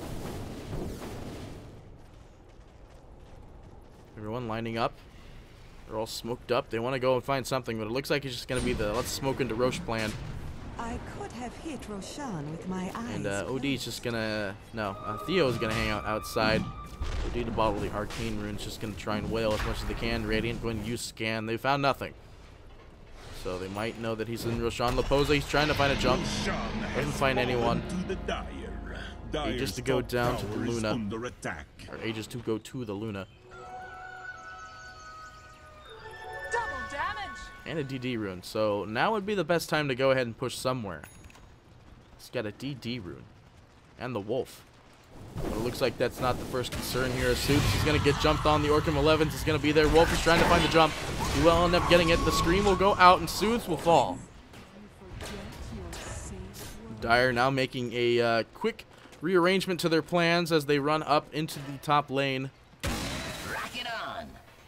Everyone lining up. They're all smoked up. They want to go and find something, but it looks like it's just going to be the let's smoke into Roche plan. I could have hit Roshan with my eyes. And OD's just going to... No, Theo's going to hang out outside. OD to bottle the Arcane Rune's just going to try and wail as much as they can. Radiant going to use Scan. They found nothing. So they might know that he's in Roshan. Laposa, he's trying to find a jump. Doesn't find anyone. Aegis to go down to the Luna. Or Aegis to go to the Luna. Double damage. And a DD rune. So now would be the best time to go ahead and push somewhere. He's got a DD rune. And the Wolf. But it looks like that's not the first concern here. Soups is going to get jumped on. The Orcam 11s is going to be there. Wolf is trying to find the jump. He will end up getting it. The Scream will go out and Soothes will fall. Dire now making a quick rearrangement to their plans as they run up into the top lane. Rock it on.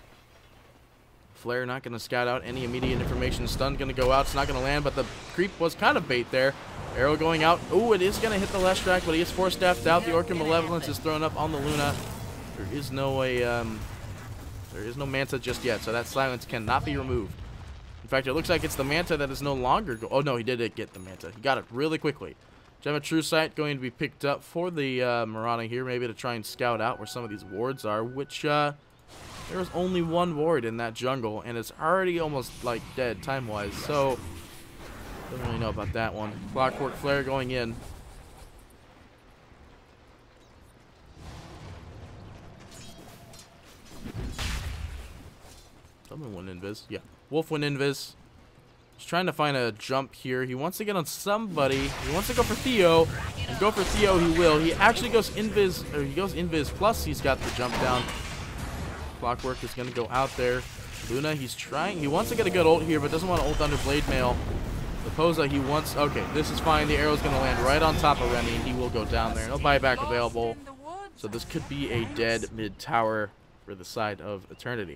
Flare not going to scout out any immediate information. Stun going to go out. It's not going to land, but the creep was kind of bait there. Arrow going out. Oh, it is going to hit the last track, but he is Force Staffed out. The Orcam Malevolence is thrown up on the Luna. There is no way There is no Manta just yet, so that silence cannot be removed. In fact, it looks like it's the Manta that is no longer oh no, he did get the Manta. He got it really quickly. Gem of True Sight going to be picked up for the Marana here, maybe to try and scout out where some of these wards are, which there was only one ward in that jungle, and it's already almost like dead time-wise, so don't really know about that one. Clockwork Flare going in. Someone went invis. Yeah, Wolf went invis. He's trying to find a jump here. He wants to get on somebody. He wants to go for Theo. And go for Theo he will. He actually goes invis, or he goes invis, plus he's got the jump down. Clockwork is going to go out there. Luna, he's trying. He wants to get a good ult here, but doesn't want to ult under Blade Mail. Laposa, he wants. Okay, this is fine. The arrow's going to land right on top of Remy. He will go down there. No buyback available. So this could be a dead mid tower for the side of Eternity.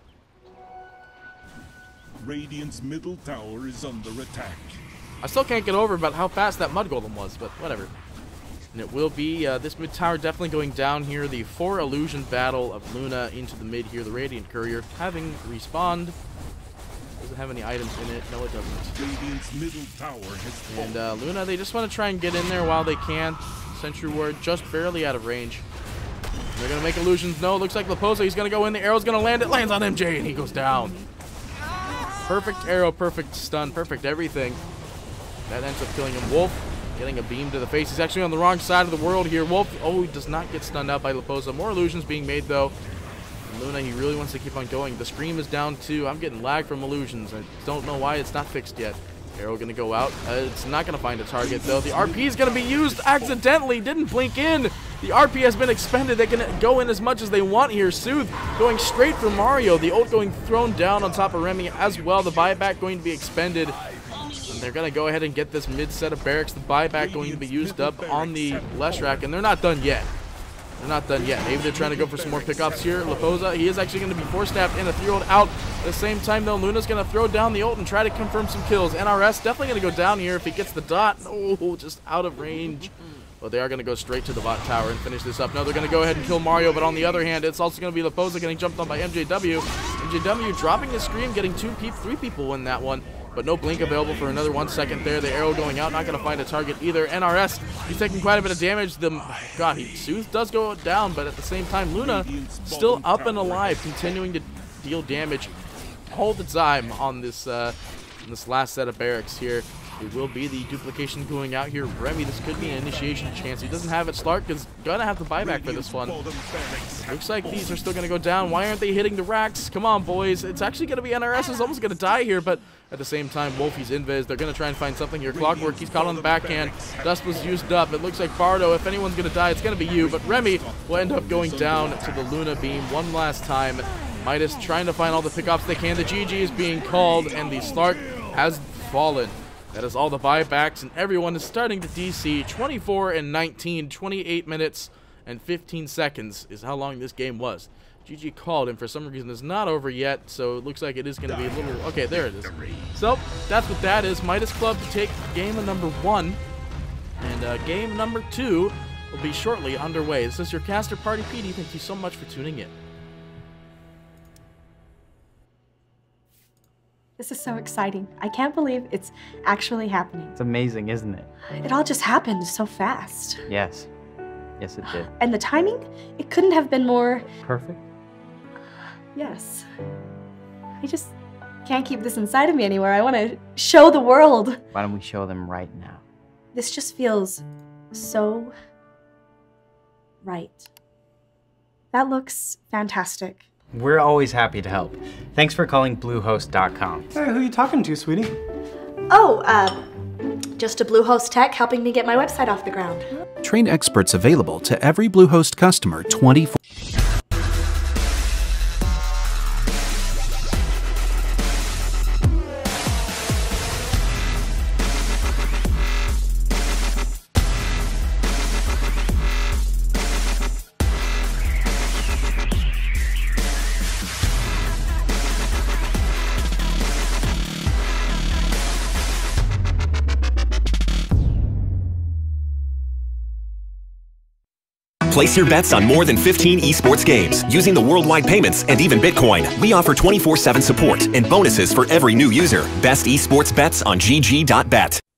Radiant's middle tower is under attack. I still can't get over about how fast that Mud Golem was, but whatever. And it will be this mid tower definitely going down here. The 4 illusion battle of Luna into the mid here. The Radiant Courier having respawned. Doesn't have any items in it. No, it doesn't. Radiant's middle tower has fallen. And Luna, they just want to try and get in there while they can. Sentry Ward just barely out of range. They're going to make illusions. No, it looks like Laposa, he's going to go in. The arrow's going to land. It lands on MJ, and he goes down. Perfect arrow, perfect stun, perfect everything. That ends up killing him. Wolf getting a beam to the face. He's actually on the wrong side of the world here. Wolf, oh, he does not get stunned out by Laposa. More illusions being made, though. And Luna, he really wants to keep on going. The Scream is down, too. I'm getting lag from illusions. I don't know why it's not fixed yet. Arrow going to go out. It's not going to find a target, though. The RP is going to be used accidentally. Didn't blink in. The RP has been expended. They can go in as much as they want here. Soothe going straight for Mario. The ult going thrown down on top of Remy as well. The buyback going to be expended. And they're going to go ahead and get this mid set of barracks. The buyback going to be used up on the Leshrac. And they're not done yet. They're not done yet. Maybe they're trying to go for some more pickups here. Laposa, he is actually going to be 4-stabbed and a 3-ult out. At the same time, though, Luna's going to throw down the ult and try to confirm some kills. NRS definitely going to go down here if he gets the dot. Oh, just out of range. But they are going to go straight to the bot tower and finish this up. No, they're going to go ahead and kill Mario, but on the other hand, it's also going to be Laposa getting jumped on by MJW. MJW dropping the Scream, getting 3 people in that one. But no blink available for another 1 second there. The arrow going out, not going to find a target either. NRS, he's taking quite a bit of damage. God, Soothe does go down, but at the same time, Luna still up and alive, continuing to deal damage all the time on this last set of barracks here. It will be the duplication going out here. Remy, this could be an initiation chance. He doesn't have it. Slark is going to have to buy back for this one. Looks like these are still going to go down. Why aren't they hitting the racks? Come on, boys. It's actually going to be NRS is almost going to die here, but at the same time, Wolfie's invis. They're going to try and find something here. Clockwork, he's caught on the backhand. Dust was used up. It looks like Bardo, if anyone's going to die, it's going to be you. But Remy will end up going down to the Luna beam one last time. Midas trying to find all the pickups they can. The GG is being called, and the Slark has fallen. That is all the buybacks, and everyone is starting to DC. 24 and 19, 28 minutes and 15 seconds is how long this game was. GG called, and for some reason it's not over yet, so it looks like it is going to be a little... Okay, there it is. So, that's what that is. Midas Club to take game number 1, and game number 2 will be shortly underway. This is your caster party, PD. Thank you so much for tuning in. This is so exciting. I can't believe it's actually happening. It's amazing, isn't it? It all just happened so fast. Yes. Yes, it did. And the timing? It couldn't have been more... Perfect? Yes. I just can't keep this inside of me anymore. I want to show the world. Why don't we show them right now? This just feels so right. That looks fantastic. We're always happy to help. Thanks for calling Bluehost.com. Hey, who are you talking to, sweetie? Oh, just a Bluehost tech helping me get my website off the ground. Train experts available to every Bluehost customer 24/7. Place your bets on more than 15 esports games using the worldwide payments and even Bitcoin. We offer 24/7 support and bonuses for every new user. Best esports bets on GG.bet.